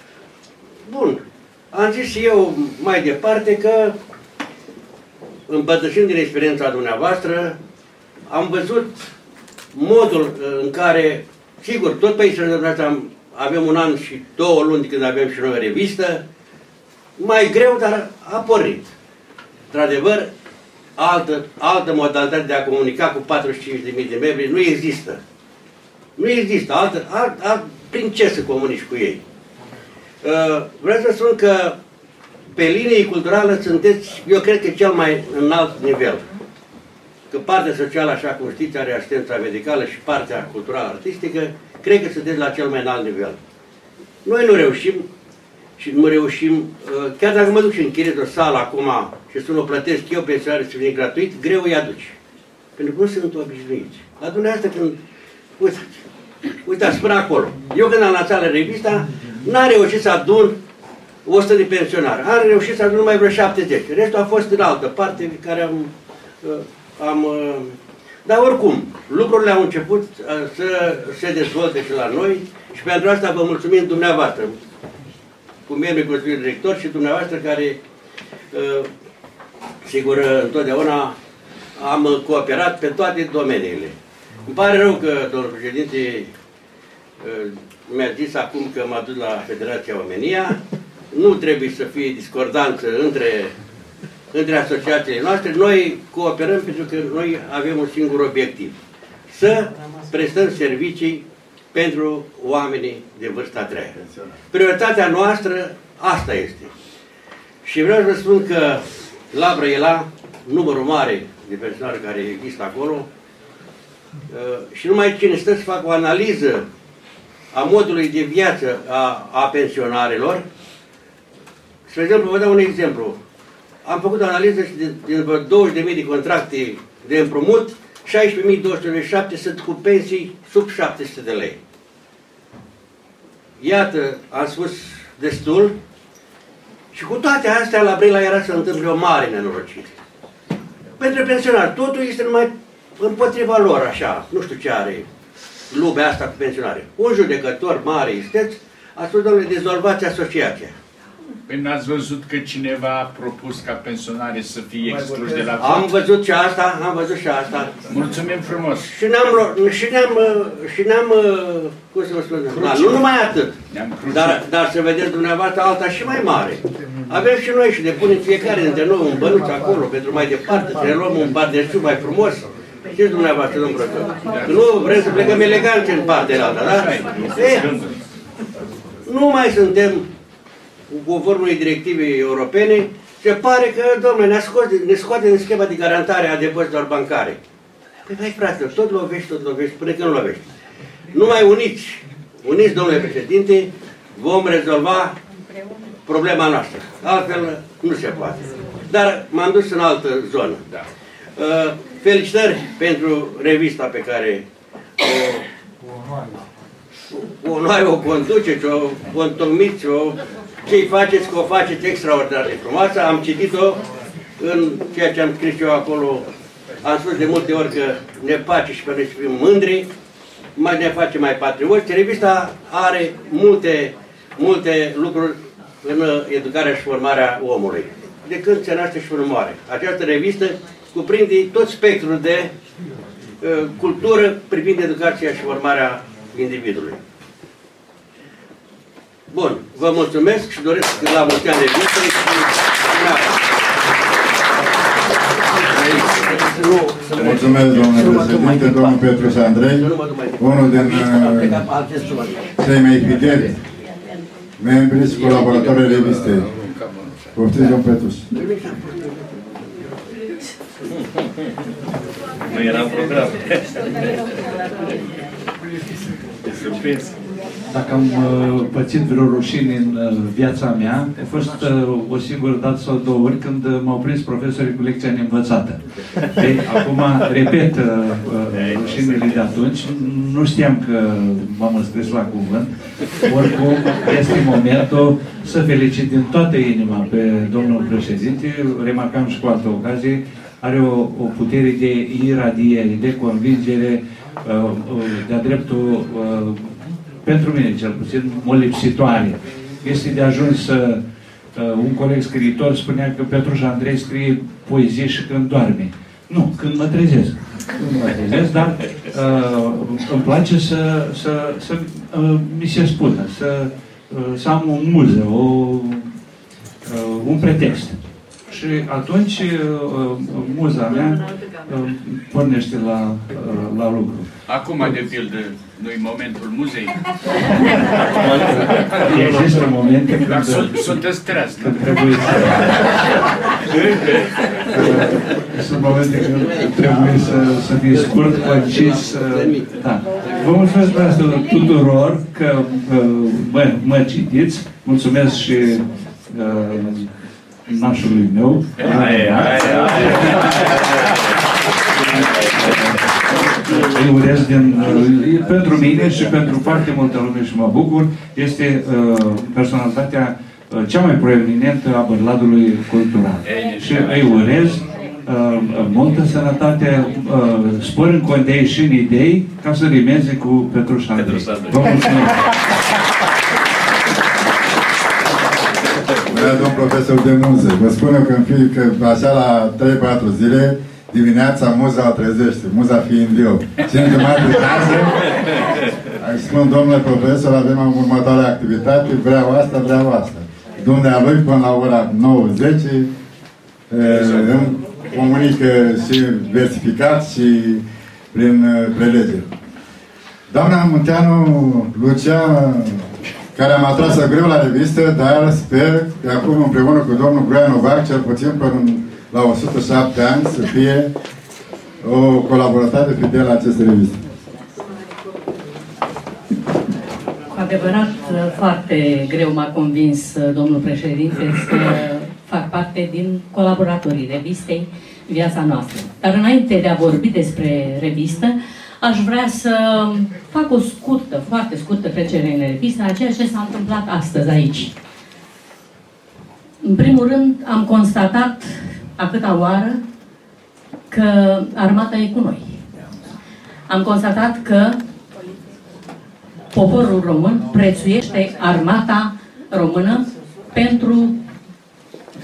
Bun. Am zis și eu mai departe că, împărtășind din experiența dumneavoastră, am văzut modul în care, sigur, tot pe aici am, avem un an și două luni când avem și noi o revistă, mai greu, dar a pornit. Într-adevăr, altă, altă modalitate de a comunica cu patruzeci și cinci de mii de membri nu există. Nu există. Altă, alt, alt, prin ce să comunici cu ei? Uh, vreau să spun că pe linie culturală sunteți, eu cred că cel mai înalt nivel. Că partea socială, așa cum știți, are asistența medicală și partea culturală-artistică, cred că sunteți la cel mai înalt nivel. Noi nu reușim și nu reușim, uh, chiar dacă mă duc și închiriez o sală acum și să nu o plătesc eu pensionarii să vine gratuit, greu îi aduci. Pentru că nu sunt obișnuiți. La dumneavoastră când, uitați, uitați până acolo. Eu când am lansat la revista, n-am reușit să adun o sută de pensionari. Am reușit să adun numai vreo șaptezeci. Restul a fost în altă parte care am... am dar oricum, lucrurile au început să se dezvolte și la noi și pentru asta vă mulțumim dumneavoastră, cu membrii Consiliului Director și dumneavoastră care, sigur, întotdeauna am cooperat pe toate domeniile. Îmi pare rău că, domnul președinte, mi-a zis acum că m-a dus la Federația Omenia. Nu trebuie să fie discordanță între, între asociațiile noastre. Noi cooperăm pentru că noi avem un singur obiectiv. Să prestăm servicii pentru oamenii de vârsta a treia. Prioritatea noastră asta este. Și vreau să vă spun că la Brăila, numărul mare de persoane care există acolo, și numai cine stă să facă o analiză a modului de viață a, a pensionarilor. Spre exemplu, vă dau un exemplu. Am făcut o analiză și din, din douăzeci de mii de contracte de împrumut, șaisprezece mii două sute șapte sunt cu pensii sub șapte sute de lei. Iată, am spus destul. Și cu toate astea, la Brăila era să întâmple o mare nenorocire. Pentru pensionari, totul este numai împotriva lor, așa, nu știu ce are lumea asta cu pensionare. Un judecător mare, isteț, a spus, domnule, dezolvați asociația. Păi n-ați văzut că cineva a propus ca pensionare să fie excluși de la vot? Am văzut și asta, am văzut și asta. Mulțumim frumos. Și ne-am, și ne-am, și ne-am, cum să vă spun, da, nu numai atât, dar, dar să vedeți dumneavoastră alta și mai mare. Avem și noi și ne punem fiecare dintre noi un bănuț acolo, pentru mai departe, să ne luăm un bardeșciu mai frumos. Știți dumneavoastră, domnul profesor? Nu vrem să plecăm elegant în partea alta, da? E, nu mai suntem conform unei directive europene, se pare că, domnule, ne, ne scoate din schema de garantare a depozitelor bancare. Păi, hai, frate, tot lovești, tot lovești, până când nu lovești. Numai uniți, uniți, domnule președinte, vom rezolva problema noastră. Altfel, nu se poate. Dar m-am dus în altă zonă. Da. Uh, felicitări pentru revista pe care o, o, noi o conduceți, o, o întocmiți, o ce-i faceți, că o faceți extraordinar de frumoasă. Am citit-o în ceea ce am scris eu acolo. Am spus de multe ori că ne place și pe noi să fim mândri, mai ne face mai patrioți. Revista are multe, multe lucruri în educarea și formarea omului. De când se naște și până moare. Această revistă cuprinde tot spectrul de uh, cultură privind educația și formarea individului. Bun, vă mulțumesc și doresc la mulți ani de viață și mulțumesc, domnule președinte, domnul Petruș Andrei, unul din uh, cei mai fideli membri și colaboratori revistei. Poftiți, domnul Petruș. Nu era program. E surprins. Dacă am uh, pățit vreo rușine în uh, viața mea, a fost uh, o singură dată sau două ori când uh, m-au prins profesorii cu lecția neînvățată. Ei, acum repet uh, uh, rușinile de atunci. Nu știam că m-am înscris la cuvânt. Oricum, este momentul să felicit din toată inima pe domnul președinte. Remarcam și cu altă ocazie. Are o, o putere de iradiere, de convingere, uh, uh, de-a dreptul uh, pentru mine, cel puțin, molipsitoare. Este de ajuns să... Uh, un coleg scriitor spunea că Petruș Andrei scrie poezie și când doarme. Nu, când mă trezesc. Când mă trezesc, dar uh, îmi place să, să, să uh, mi se spună, să, uh, să am o muză, o, uh, un pretext. Și atunci uh, muza mea uh, pornește la, uh, la lucru. Acum, de pildă, nu-i momentul muzei? Există momente când... Dar sunteți trează. Când trebuie să... Sunt momente când trebuie să, să fie scurt, concis. Da. Vă mulțumesc pe asta tuturor că mă, mă citiți. Mulțumesc și uh, nașului meu. Îi urez din, uh, pentru mine și pentru foarte multă lume și mă bucur. Este uh, personalitatea uh, cea mai proeminentă a Bărladului cultural. Și îi urez uh, multă sănătate, uh, spor în condei și în idei, ca să rimeze cu Petruș Andrei. Vă mulțumesc! Domnul profesor de muză, vă spun eu că, în fi, că așa la trei patru zile, dimineața muza o trezește, muza fiind eu. Cine de mai de casă, îi spun, domnule profesor, avem următoarea activitate, vreau asta, vreau asta. Dumnealui până la ora nouă zece îmi comunică și versificat și prin prelegeri. Doamna Munteanu Lucia, care am atras-o greu la revistă, dar sper că acum împreună cu domnul Gruia Novac, cel puțin până la o sută șapte ani, să fie o colaboratoare fidelă la aceste reviste. Cu adevărat, foarte greu m-a convins domnul președinte să fac parte din colaboratorii revistei Viața Noastră. Dar înainte de a vorbi despre revistă, aș vrea să fac o scurtă, foarte scurtă trecere în revistă a ceea ce s-a întâmplat astăzi aici. În primul rând, am constatat a câta oară că armata e cu noi. Am constatat că poporul român prețuiește armata română pentru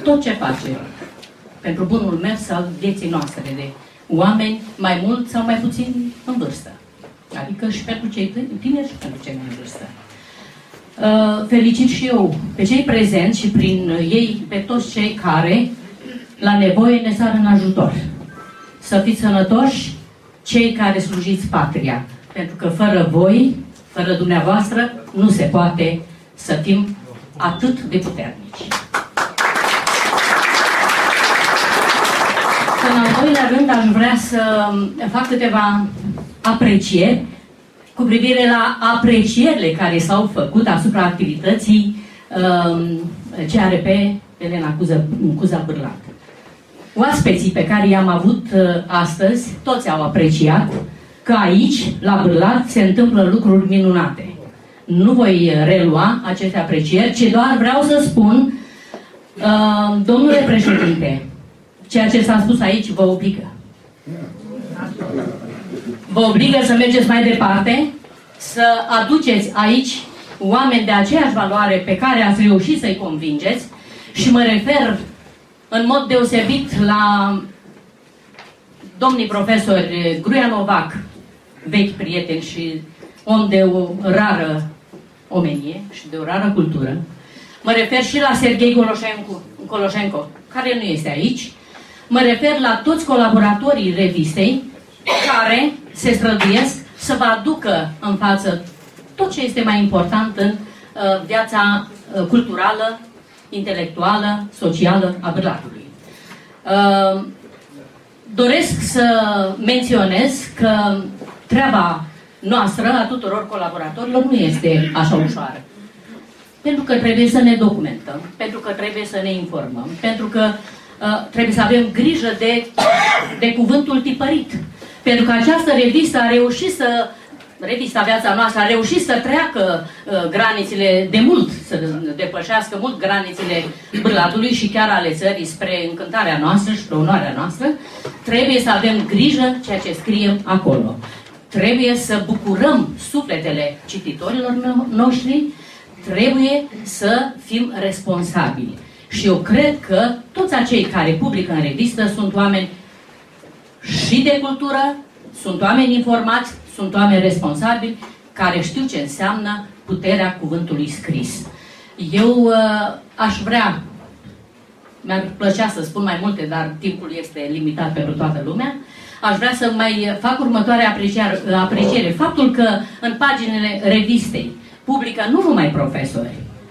tot ce face pentru bunul mers al vieții noastre, de oameni mai mult sau mai puțin în vârstă. Adică și pentru cei tineri și pentru cei mai în vârstă. Uh, felicit și eu pe cei prezenți și prin ei pe toți cei care la nevoie ne sar în ajutor. Să fiți sănătoși cei care slujiți patria, pentru că fără voi, fără dumneavoastră, nu se poate să fim atât de puternici. În al doilea rând, aș vrea să fac câteva aprecieri cu privire la aprecierile care s-au făcut asupra activității um, C R P Elena Cuza, Cuza Bârlat. Oaspeții pe care i-am avut uh, astăzi, toți au apreciat că aici, la Bârlat, se întâmplă lucruri minunate. Nu voi relua aceste aprecieri, ci doar vreau să spun, uh, domnule președinte, ceea ce s-a spus aici vă obligă. Vă obligă să mergeți mai departe, să aduceți aici oameni de aceeași valoare pe care ați reușit să-i convingeți și mă refer în mod deosebit la domnii profesori Gruia Novac, vechi prieteni și om de o rară omenie și de o rară cultură. Mă refer și la Serghei Goloșencu, Goloșenco, care nu este aici. Mă refer la toți colaboratorii revistei care se străduiesc să vă aducă în față tot ce este mai important în uh, viața uh, culturală, intelectuală, socială a Bârlatului. Uh, doresc să menționez că treaba noastră, a tuturor colaboratorilor, nu este așa ușoară. Pentru că trebuie să ne documentăm, pentru că trebuie să ne informăm, pentru că uh, trebuie să avem grijă de, de cuvântul tipărit. Pentru că această revistă a reușit să, revista Viața Noastră, a reușit să treacă uh, granițele de mult, să depășească mult granițele Bârlatului și chiar ale țării spre încântarea noastră și spre onoarea noastră. Trebuie să avem grijă ceea ce scriem acolo. Trebuie să bucurăm sufletele cititorilor no noștri, trebuie să fim responsabili. Și eu cred că toți acei care publică în revistă sunt oameni și de cultură, sunt oameni informați, sunt oameni responsabili, care știu ce înseamnă puterea cuvântului scris. Eu uh, aș vrea, mi-ar plăcea să spun mai multe, dar timpul este limitat pentru toată lumea, aș vrea să mai fac următoarea apreciere. Faptul că în paginile revistei publică nu numai profesori.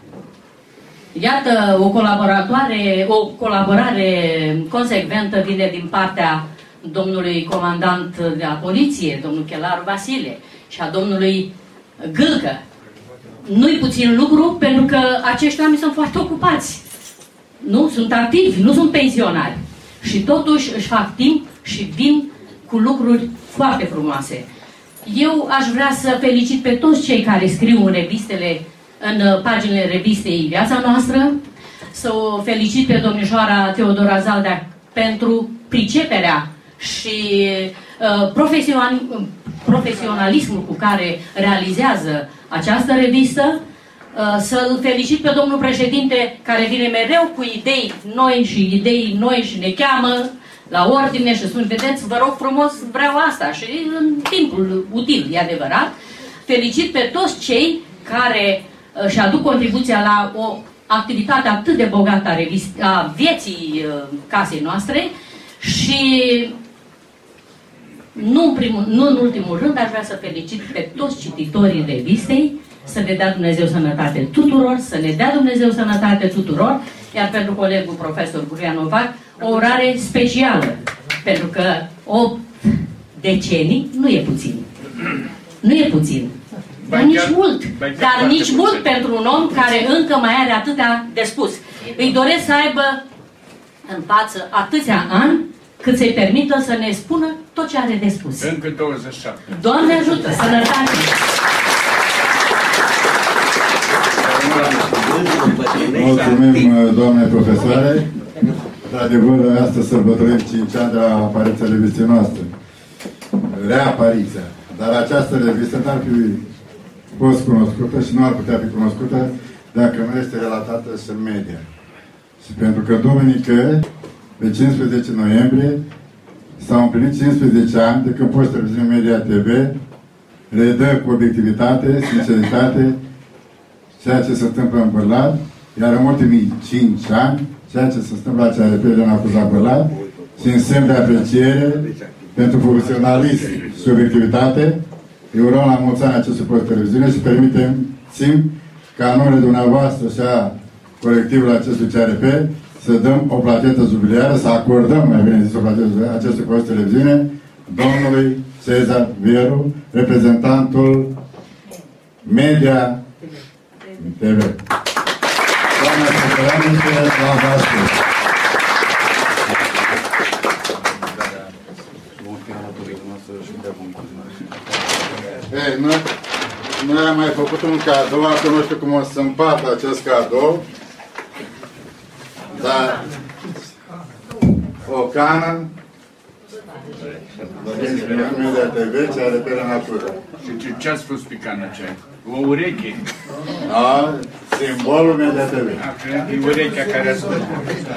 Iată, o colaboratoare, o colaborare consecventă vine din partea domnului comandant de la poliție, domnul Chelaru Vasile, și a domnului Gâlcă. Nu-i puțin lucru, pentru că acești oameni sunt foarte ocupați. Nu? Sunt activi, nu sunt pensionari. Și totuși își fac timp și vin cu lucruri foarte frumoase. Eu aș vrea să felicit pe toți cei care scriu în revistele, în paginile revistei Viața Noastră, să o felicit pe domnișoara Teodora Zaldea pentru priceperea și uh, profesional, profesionalismul cu care realizează această revistă, uh, să-l felicit pe domnul președinte care vine mereu cu idei noi și idei noi și ne cheamă la ordine și spune, vedeți, vă rog frumos, vreau asta și în timpul util, e adevărat. Felicit pe toți cei care uh, și aduc contribuția la o activitate atât de bogată a, a vieții uh, casei noastre și nu în, primul, nu în ultimul rând aș vrea să felicit pe toți cititorii revistei, să ne dea Dumnezeu sănătate tuturor, să ne dea Dumnezeu sănătate tuturor, iar pentru colegul profesor Gruia Novac o urare specială, pentru că opt decenii nu e puțin. Nu e puțin. Dar nici mult. Dar nici mult pentru un om care încă mai are atâtea de spus. Îi doresc să aibă în față atâția ani cât să-i permită să ne spună tot ce are de spus. Încă douăzeci și șapte. Doamne ajută! Sănătate! Mulțumim, doamne profesoare. De-adevăr, astăzi sărbătorim cinci ani de la apariția revistei noastre. Reapariția. Dar această revistă n-ar fi fost cunoscută și nu ar putea fi cunoscută dacă nu este relatată și în media. Și pentru că duminică, pe cincisprezece noiembrie, s-au împlinit cincisprezece ani de când post televiziune Media T V redă cu obiectivitate, sinceritate ceea ce se întâmplă în Bârlad, iar în ultimii cinci ani, ceea ce se întâmplă la C R P Elena Cuza Bârlad, și în semn de apreciere pentru profesionalism și obiectivitate, eu urăm la mulți ani acestui post televiziune și permitem-sim ca în numele dumneavoastră și a colectivului acestui C R P să dăm o plachetă jubiliară, să acordăm, mai bine zis, o plachetă jubiliară acestui post televiziune domnului Cezar Vieru, reprezentantul Media T V. Doamna secretară, este la voastră. Ei, noi, noi am mai făcut un cadou, acum nu știu cum o să împartă acest cadou, dar o cană Media T V, ce are pe la natură. Și ce ați spus pe cană aceea? O ureche? Da, simbolul Media T V. E urechea care a spus.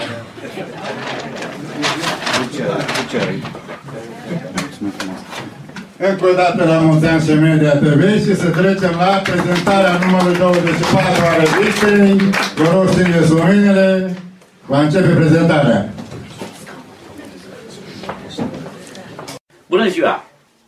Încă o dată la mulți ani și Media T V și să trecem la prezentarea numărului douăzeci și patru a revistei. Vă rog să îndeți luminile. Va începe prezentarea. Bună ziua!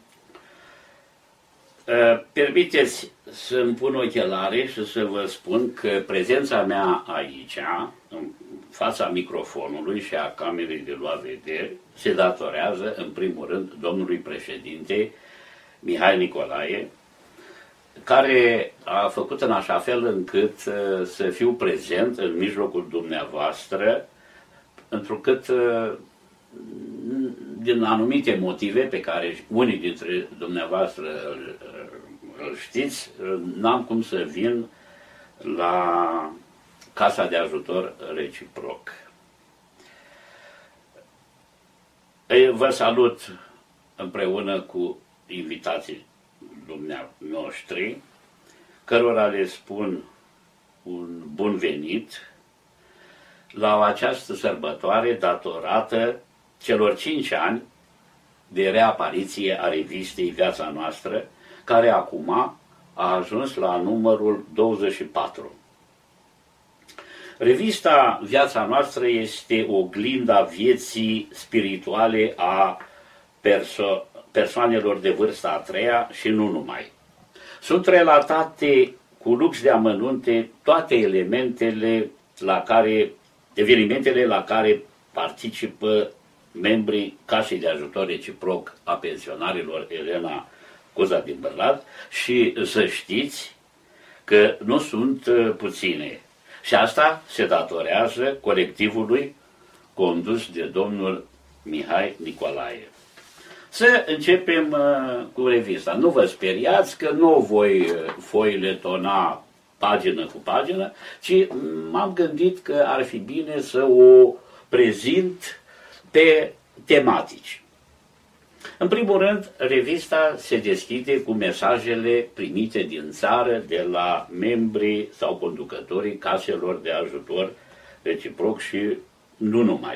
Permiteți să-mi pun ochelare și să vă spun că prezența mea aici, în fața microfonului și a camerei de luat vederi, se datorează, în primul rând, domnului președinte Mihai Nicolae, care a făcut în așa fel încât să fiu prezent în mijlocul dumneavoastră, întrucât din anumite motive pe care unii dintre dumneavoastră îl, îl știți, n-am cum să vin la Casa de Ajutor Reciproc. Vă salut împreună cu invitații dumneavoastră, cărora le spun un bun venit la această sărbătoare datorată celor cinci ani de reapariție a revistei Viața Noastră, care acum a ajuns la numărul douăzeci și patru. Revista Viața Noastră este oglinda vieții spirituale a perso persoanelor de vârsta a treia și nu numai. Sunt relatate cu lux de amănunte toate elementele la care, evenimentele la care participă membrii Casei de Ajutor Reciproc a pensionarilor Elena Cuza din Bârlad și să știți că nu sunt puține. Și asta se datorează colectivului condus de domnul Mihai Nicolae. Să începem uh, cu revista. Nu vă speriați că nu voi uh, foile tona pagină cu pagină, ci m-am gândit că ar fi bine să o prezint pe tematici. În primul rând, revista se deschide cu mesajele primite din țară de la membrii sau conducătorii caselor de ajutor reciproc și nu numai.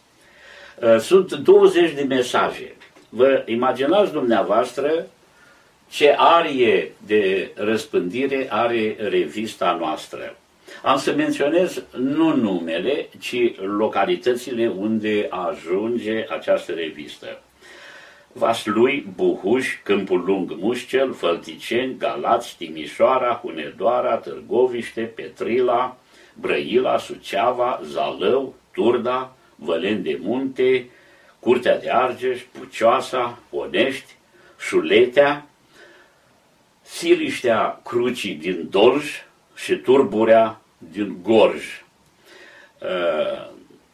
Sunt douăzeci de mesaje. Vă imaginați dumneavoastră ce arie de răspândire are revista noastră. Am să menționez nu numele, ci localitățile unde ajunge această revistă. Vaslui, Buhuș, Câmpul Lung Mușcel, Fălticeni, Galați, Timișoara, Hunedoara, Târgoviște, Petrila, Brăila, Suceava, Zalău, Turda, Vălen de Munte, Curtea de Argeș, Pucioasa, Onești, Șuletea, Siliștea Crucii din Dolj și Turburea din Gorj. Uh,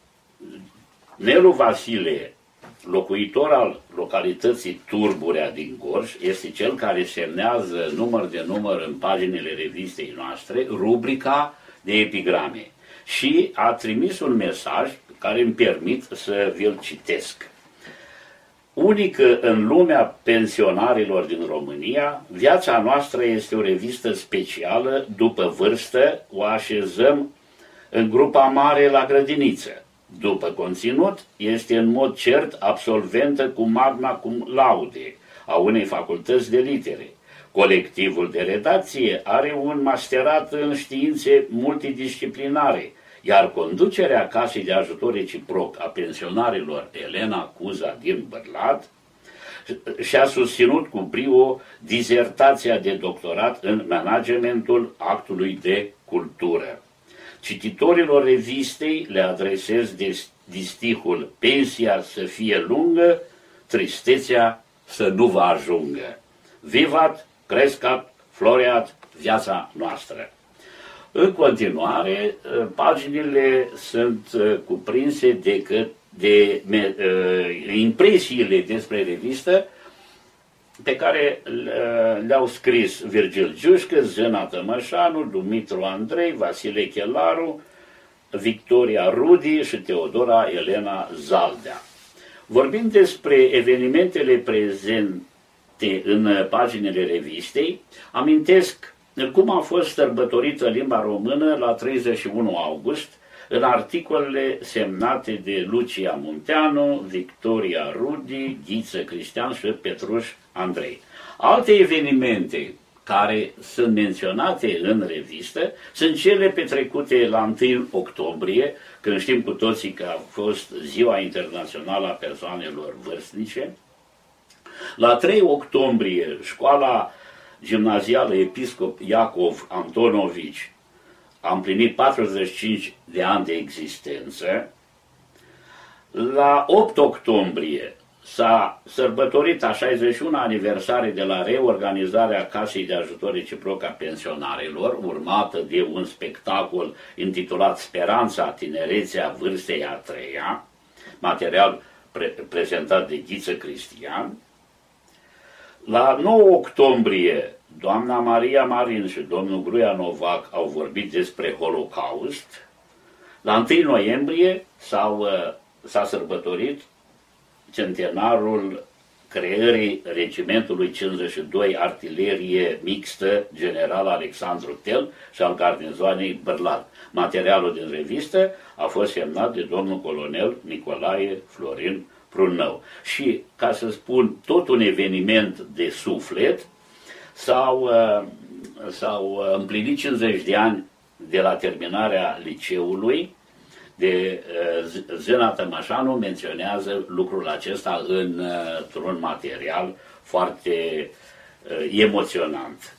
Nelu Vasile, locuitor al localității Turburea din Gorj, este cel care semnează număr de număr în paginile revistei noastre rubrica de epigrame și a trimis un mesaj care îmi permit să vi-l citesc. Unică în lumea pensionarilor din România, Viața Noastră este o revistă specială, după vârstă o așezăm în grupa mare la grădiniță. După conținut, este în mod cert absolventă cu magna cum laude a unei facultăți de litere. Colectivul de redacție are un masterat în științe multidisciplinare, iar conducerea Casei de Ajutor Reciproc a pensionarilor Elena Cuza din Bârlad și-a susținut cu brio dizertația de doctorat în managementul actului de cultură. Cititorilor revistei le adresez distihul "Pensia să fie lungă, tristețea să nu vă ajungă". Vivat, crescat, floreat viața noastră. În continuare, paginile sunt cuprinse de, că, de me, impresiile despre revistă pe care le-au scris Virgil Giușcă, Zena Tămășanu, Dumitru Andrei, Vasile Chelaru, Victoria Rudi și Teodora Elena Zaldea. Vorbind despre evenimentele prezente în paginile revistei, amintesc cum a fost sărbătorită limba română la treizeci și unu august, în articolele semnate de Lucia Munteanu, Victoria Rudi, Ghiță Cristian și Petruș Andrei. Alte evenimente care sunt menționate în revistă sunt cele petrecute la întâi octombrie, când știm cu toții că a fost Ziua Internațională a Persoanelor Vârstnice. La trei octombrie, școala gimnazială Episcop Iacov Antonovici a împlinit patruzeci și cinci de ani de existență. La opt octombrie s-a sărbătorit a șaizeci și una aniversare de la reorganizarea Casei de Ajutor Reciproc a Pensionarilor, urmată de un spectacol intitulat Speranța, tinerețea, vârstei a treia, material pre prezentat de Ghiță Cristian. La nouă octombrie, doamna Maria Marin și domnul Gruia Novac au vorbit despre Holocaust. La întâi noiembrie s-a sărbătorit centenarul creării Regimentului cincizeci și doi Artilerie Mixtă General Alexandru Tel și al garnizoanei Bârlad. Materialul din revistă a fost semnat de domnul colonel Nicolae Florin Prunău. Și, ca să spun, tot un eveniment de suflet, s-au s-au împlinit cincizeci de ani de la terminarea liceului. De Zena Tămășanu menționează lucrul acesta într-un material foarte emoționant.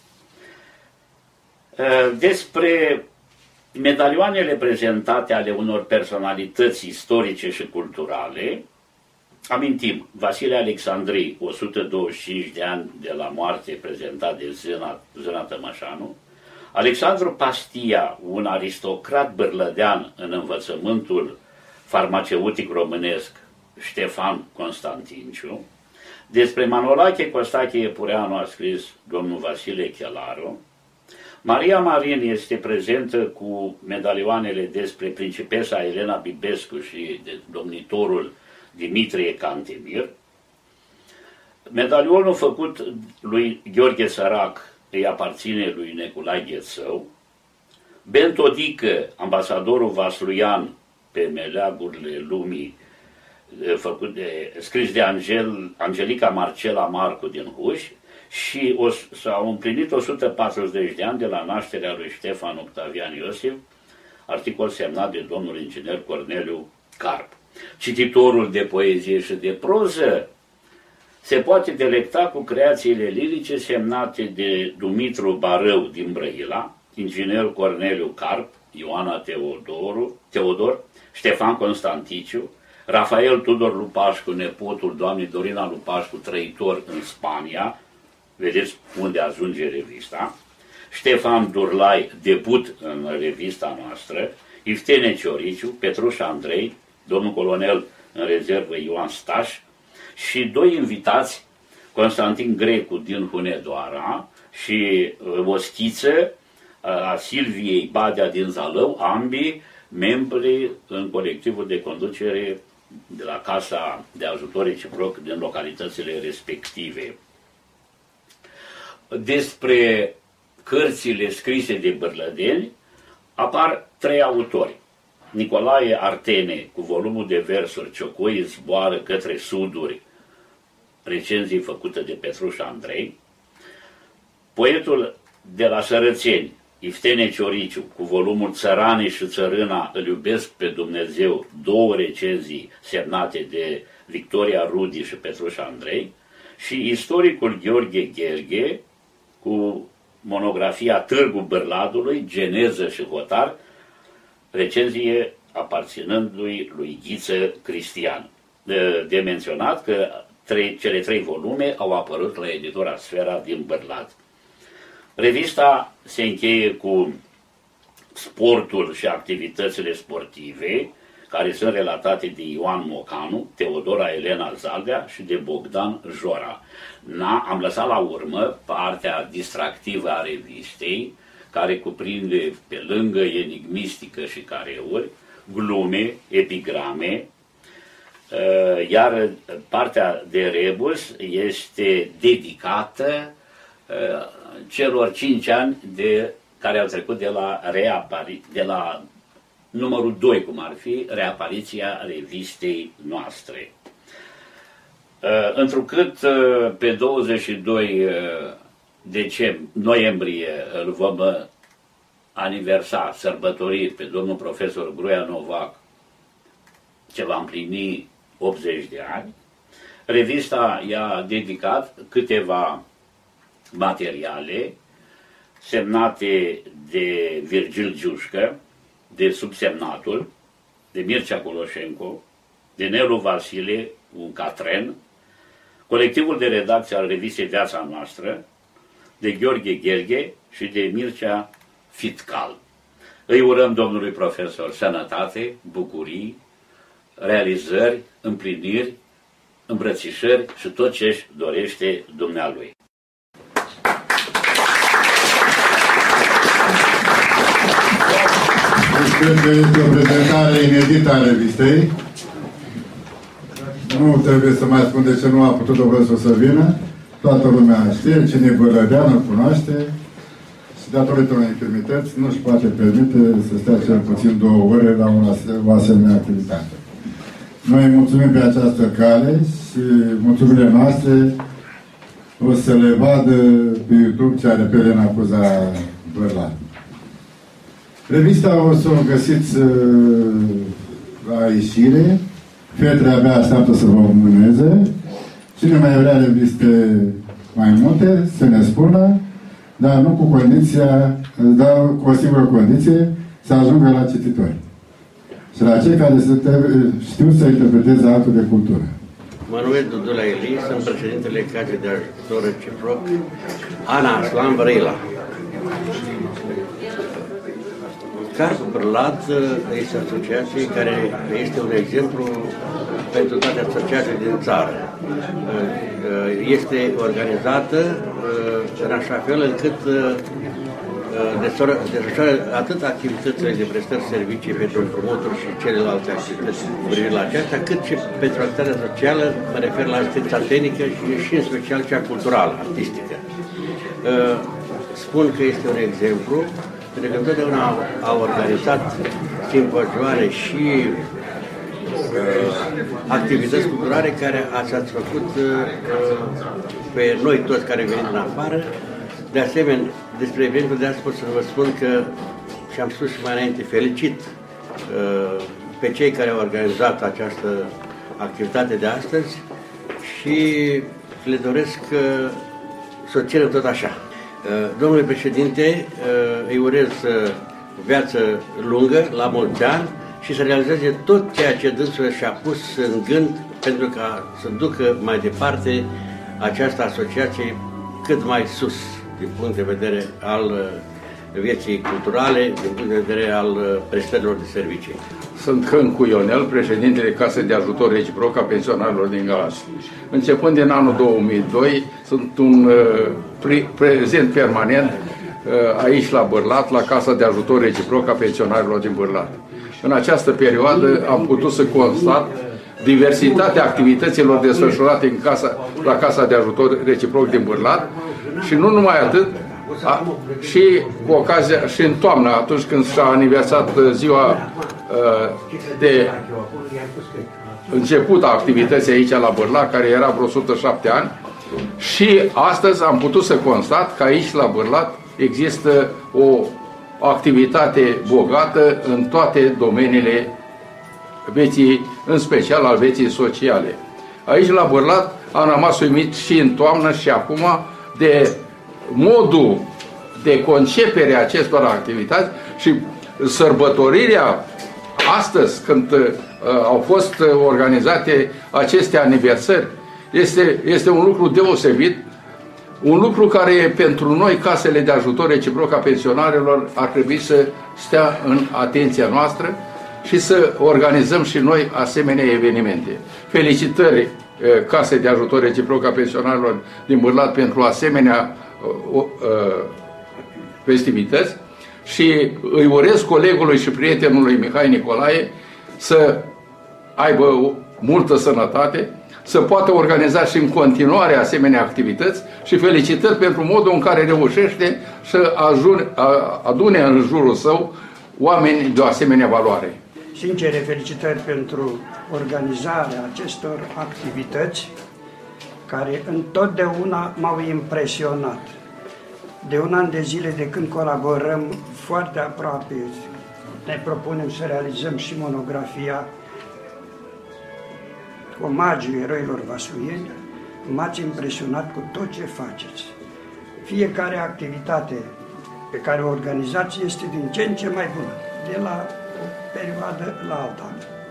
Despre medalioanele prezentate ale unor personalități istorice și culturale, amintim, Vasile Alexandrii, o sută douăzeci și cinci de ani de la moarte, prezentat de Zena, Zena Tămășanu, Alexandru Pastia, un aristocrat bârlădean în învățământul farmaceutic românesc, Ștefan Constantinciu. Despre Manolache Costache Epureanu a scris domnul Vasile Chelaru. Maria Marin este prezentă cu medalioanele despre principesa Elena Bibescu și de domnitorul Dimitrie Cantemir. Medalionul făcut lui Gheorghe Sărac îi aparține lui Neculai Ghețău. Bentodică, ambasadorul Vasluian pe meleagurile lumii, făcut de, scris de Angel, Angelica Marcela Marcu din Huș, și s-au împlinit o sută patruzeci de ani de la nașterea lui Ștefan Octavian Iosif, articol semnat de domnul inginer Corneliu Carp. Cititorul de poezie și de proză se poate delecta cu creațiile lirice semnate de Dumitru Barău din Brăila, inginerul Corneliu Carp, Ioana Teodoru, Teodor, Ștefan Constanticiu, Rafael Tudor Lupașcu, nepotul doamnei Dorina Lupașcu, trăitor în Spania, vedeți unde ajunge revista, Ștefan Durlai, debut în revista noastră, Iftene Cioriciu, Petruș Andrei, domnul colonel în rezervă Ioan Staș, și doi invitați, Constantin Grecu din Hunedoara și o schiță a Silviei Badea din Zalău, ambii membri în colectivul de conducere de la Casa de Ajutor Reciproc din localitățile respective. Despre cărțile scrise de bârlădeni apar trei autori. Nicolae Artene, cu volumul de versuri Ciocoi zboară către suduri, recenzii făcute de Petruș Andrei. Poetul de la Sărățeni, Iftene Cioriciu, cu volumul Țăranii și Țărâna îl iubesc pe Dumnezeu, două recenzii semnate de Victoria Rudi și Petruș Andrei, și istoricul Gheorghe Gherghe, cu monografia Târgu Bârladului, Geneză și Hotar, recenzie aparținându-i lui Ghiță Cristian. De, de menționat că trei, cele trei volume au apărut la editura Sfera din Bârlad. Revista se încheie cu sportul și activitățile sportive, care sunt relatate de Ioan Mocanu, Teodora Elena Zaldea și de Bogdan Jora. Na, am lăsat la urmă partea distractivă a revistei, care cuprinde, pe lângă enigmistică și careuri, glume, epigrame, iar partea de rebus este dedicată celor cinci ani de, care au trecut de la, reapari, de la numărul doi, cum ar fi, reapariția revistei noastre. Întrucât pe douăzeci și doi decembrie, noiembrie îl vom aniversa, sărbători pe domnul profesor Gruia Novac, ce va împlini optzeci de ani, revista i-a dedicat câteva materiale semnate de Virgil Giușcă, de subsemnatul, de Mircea Coloșenco, de Nelu Vasile, un catren, colectivul de redacție al revistei Viața Noastră, de Gheorghe Gherghe și de Mircea Fitcal. Îi urăm domnului profesor sănătate, bucurii, realizări, împliniri, îmbrățișări și tot ce își dorește dumnealui. Cred că este o prezentare inedită a revistei. Nu trebuie să mai spun de ce nu a putut domnul să vină. Toată lumea știe, cine e Bărlădean îl cunoaște și datorită unei infirmități nu își poate permite să stea cel puțin două ore la o asemenea activitate. Noi mulțumim pe această cale și mulțumirile noastre o să le vadă pe YouTube cea de pe Elena Cuza Bărla. Revista o să o găsiți la ieșire. Fetele abia așteaptă să vă mâneze. Cine mai vrea reviste mai multe, să ne spună, dar nu cu condiția, dar cu o singură condiție, să ajungă la cititori. Și la cei care știu să interpreteze actul de cultură. Manuel Dudula Eli, sunt președintele Casei de Ajutor Reciproc, Ana Aslan Brăila. Casa Bârlad este o asociație care este un exemplu pentru toate asociațiile din țară. Este organizată în așa fel încât desfășoară atât activitățile de prestări servicii pentru împrumuturi și celelalte activități cu privire la aceasta, cât și pentru activitatea socială, mă refer la asistența tehnică și, și în special cea culturală, artistică. Spun că este un exemplu, pentru că întotdeauna au organizat simpozioane și uh, activități culturale care ați făcut uh, pe noi toți care venim din afară. De asemenea, despre evenimentul de astăzi pot să vă spun că, și am spus și mai înainte, felicit uh, pe cei care au organizat această activitate de astăzi și le doresc uh, să o țină tot așa. Domnule președinte, îi urez viață lungă, la mulți ani și să realizeze tot ceea ce dânsul și-a pus în gând pentru ca să ducă mai departe această asociație cât mai sus din punct de vedere al vieții culturale, din punct de vedere al prestărilor de servicii. Sunt Hâncu Ionel, președintele Casei de Ajutor Reciproc a pensionarilor din Galați. Începând din anul două mii doi, sunt un uh, pre prezent permanent uh, aici la Bârlad, la Casa de Ajutor Reciproc a pensionarilor din Bârlad. În această perioadă am putut să constat diversitatea activităților desfășurate în casa, la Casa de Ajutor Reciproc din Bârlad și nu numai atât, A, și cu ocazia, și în toamnă, atunci când s-a aniversat ziua de început a activității aici la Bârlac, care era vreo o sută șapte ani, și astăzi am putut să constat că aici la Bârlac există o activitate bogată în toate domeniile vieții, în special al vieții sociale. Aici la Bârlac am rămas uimit și în toamnă și acum de modul de concepere a acestor activități și sărbătorirea astăzi, când uh, au fost organizate aceste aniversări, este, este un lucru deosebit, un lucru care pentru noi, casele de ajutor reciproc a pensionarilor, ar trebui să stea în atenția noastră și să organizăm și noi asemenea evenimente. Felicitări uh, Casei de ajutor reciproc a pensionarilor din Bârlac pentru asemenea uh, uh, festivități și îi urez colegului și prietenului Mihai Nicolae să aibă multă sănătate, să poată organiza și în continuare asemenea activități și felicitări pentru modul în care reușește să adune în jurul său oameni de o asemenea valoare. Sincere felicitări pentru organizarea acestor activități care întotdeauna m-au impresionat. De un an de zile de când colaborăm foarte aproape, ne propunem să realizăm și monografia Omagiul eroilor vasluieni, m-ați impresionat cu tot ce faceți. Fiecare activitate pe care o organizați este din ce în ce mai bună, de la o perioadă la alta.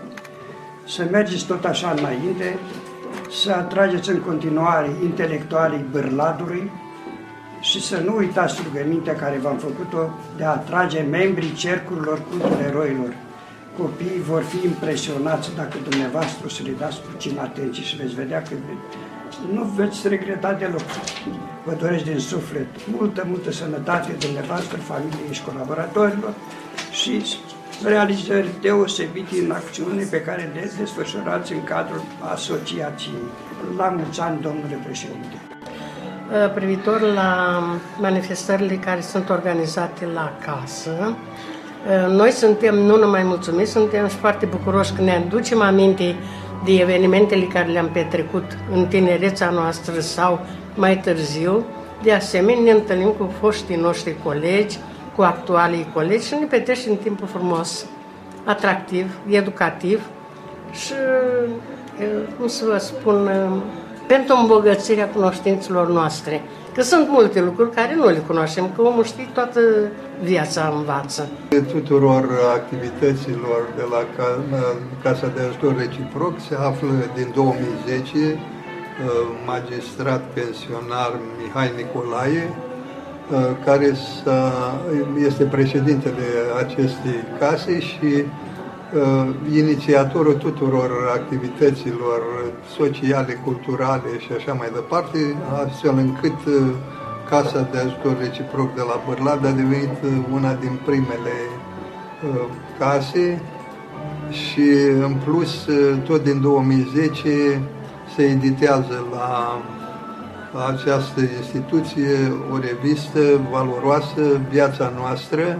Să mergeți tot așa înainte, să atrageți în continuare intelectualii Bârladului și să nu uitați rugămintea care v-am făcut-o de a atrage membrii cercurilor cultului eroilor. Copiii vor fi impresionați dacă dumneavoastră o să le dați puțin atenție și veți vedea că nu veți regreta deloc. Vă doresc din suflet multă, multă sănătate dumneavoastră, familiei și colaboratorilor și realizări deosebite în acțiune pe care le desfășurați în cadrul asociației. La mulți ani, domnule președinte! Privitor la manifestările care sunt organizate la casă, noi suntem nu numai mulțumiți, suntem și foarte bucuroși că ne aducem aminte de evenimentele care le-am petrecut în tinerețea noastră sau mai târziu. De asemenea, ne întâlnim cu foștii noștri colegi, cu actualii colegi și ne petrecem timpul frumos, atractiv, educativ și, cum să vă spun, pentru îmbogățirea cunoștințelor noastre. Că sunt multe lucruri care nu le cunoaștem, că omul știe toată viața învață. Tuturor activităților de la Casa de Ajutor Reciproc se află din două mii zece magistrat pensionar Mihai Nicolae, care este președintele acestei case și uh, inițiatorul tuturor activităților sociale, culturale și așa mai departe, astfel încât uh, Casa de Ajutor Reciproc de la Bârlac a devenit una din primele uh, case și în plus, uh, tot din două mii zece se editează la această instituție o revistă valoroasă, Viața Noastră,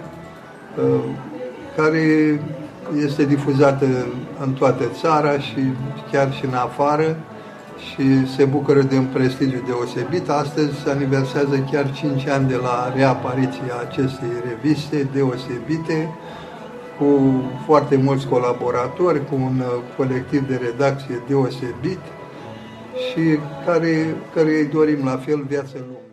care este difuzată în toată țara și chiar și în afară și se bucură de un prestigiu deosebit. Astăzi se aniversează chiar cinci ani de la reapariția acestei reviste deosebite, cu foarte mulți colaboratori, cu un colectiv de redacție deosebit și care, care îi dorim la fel viață lungă.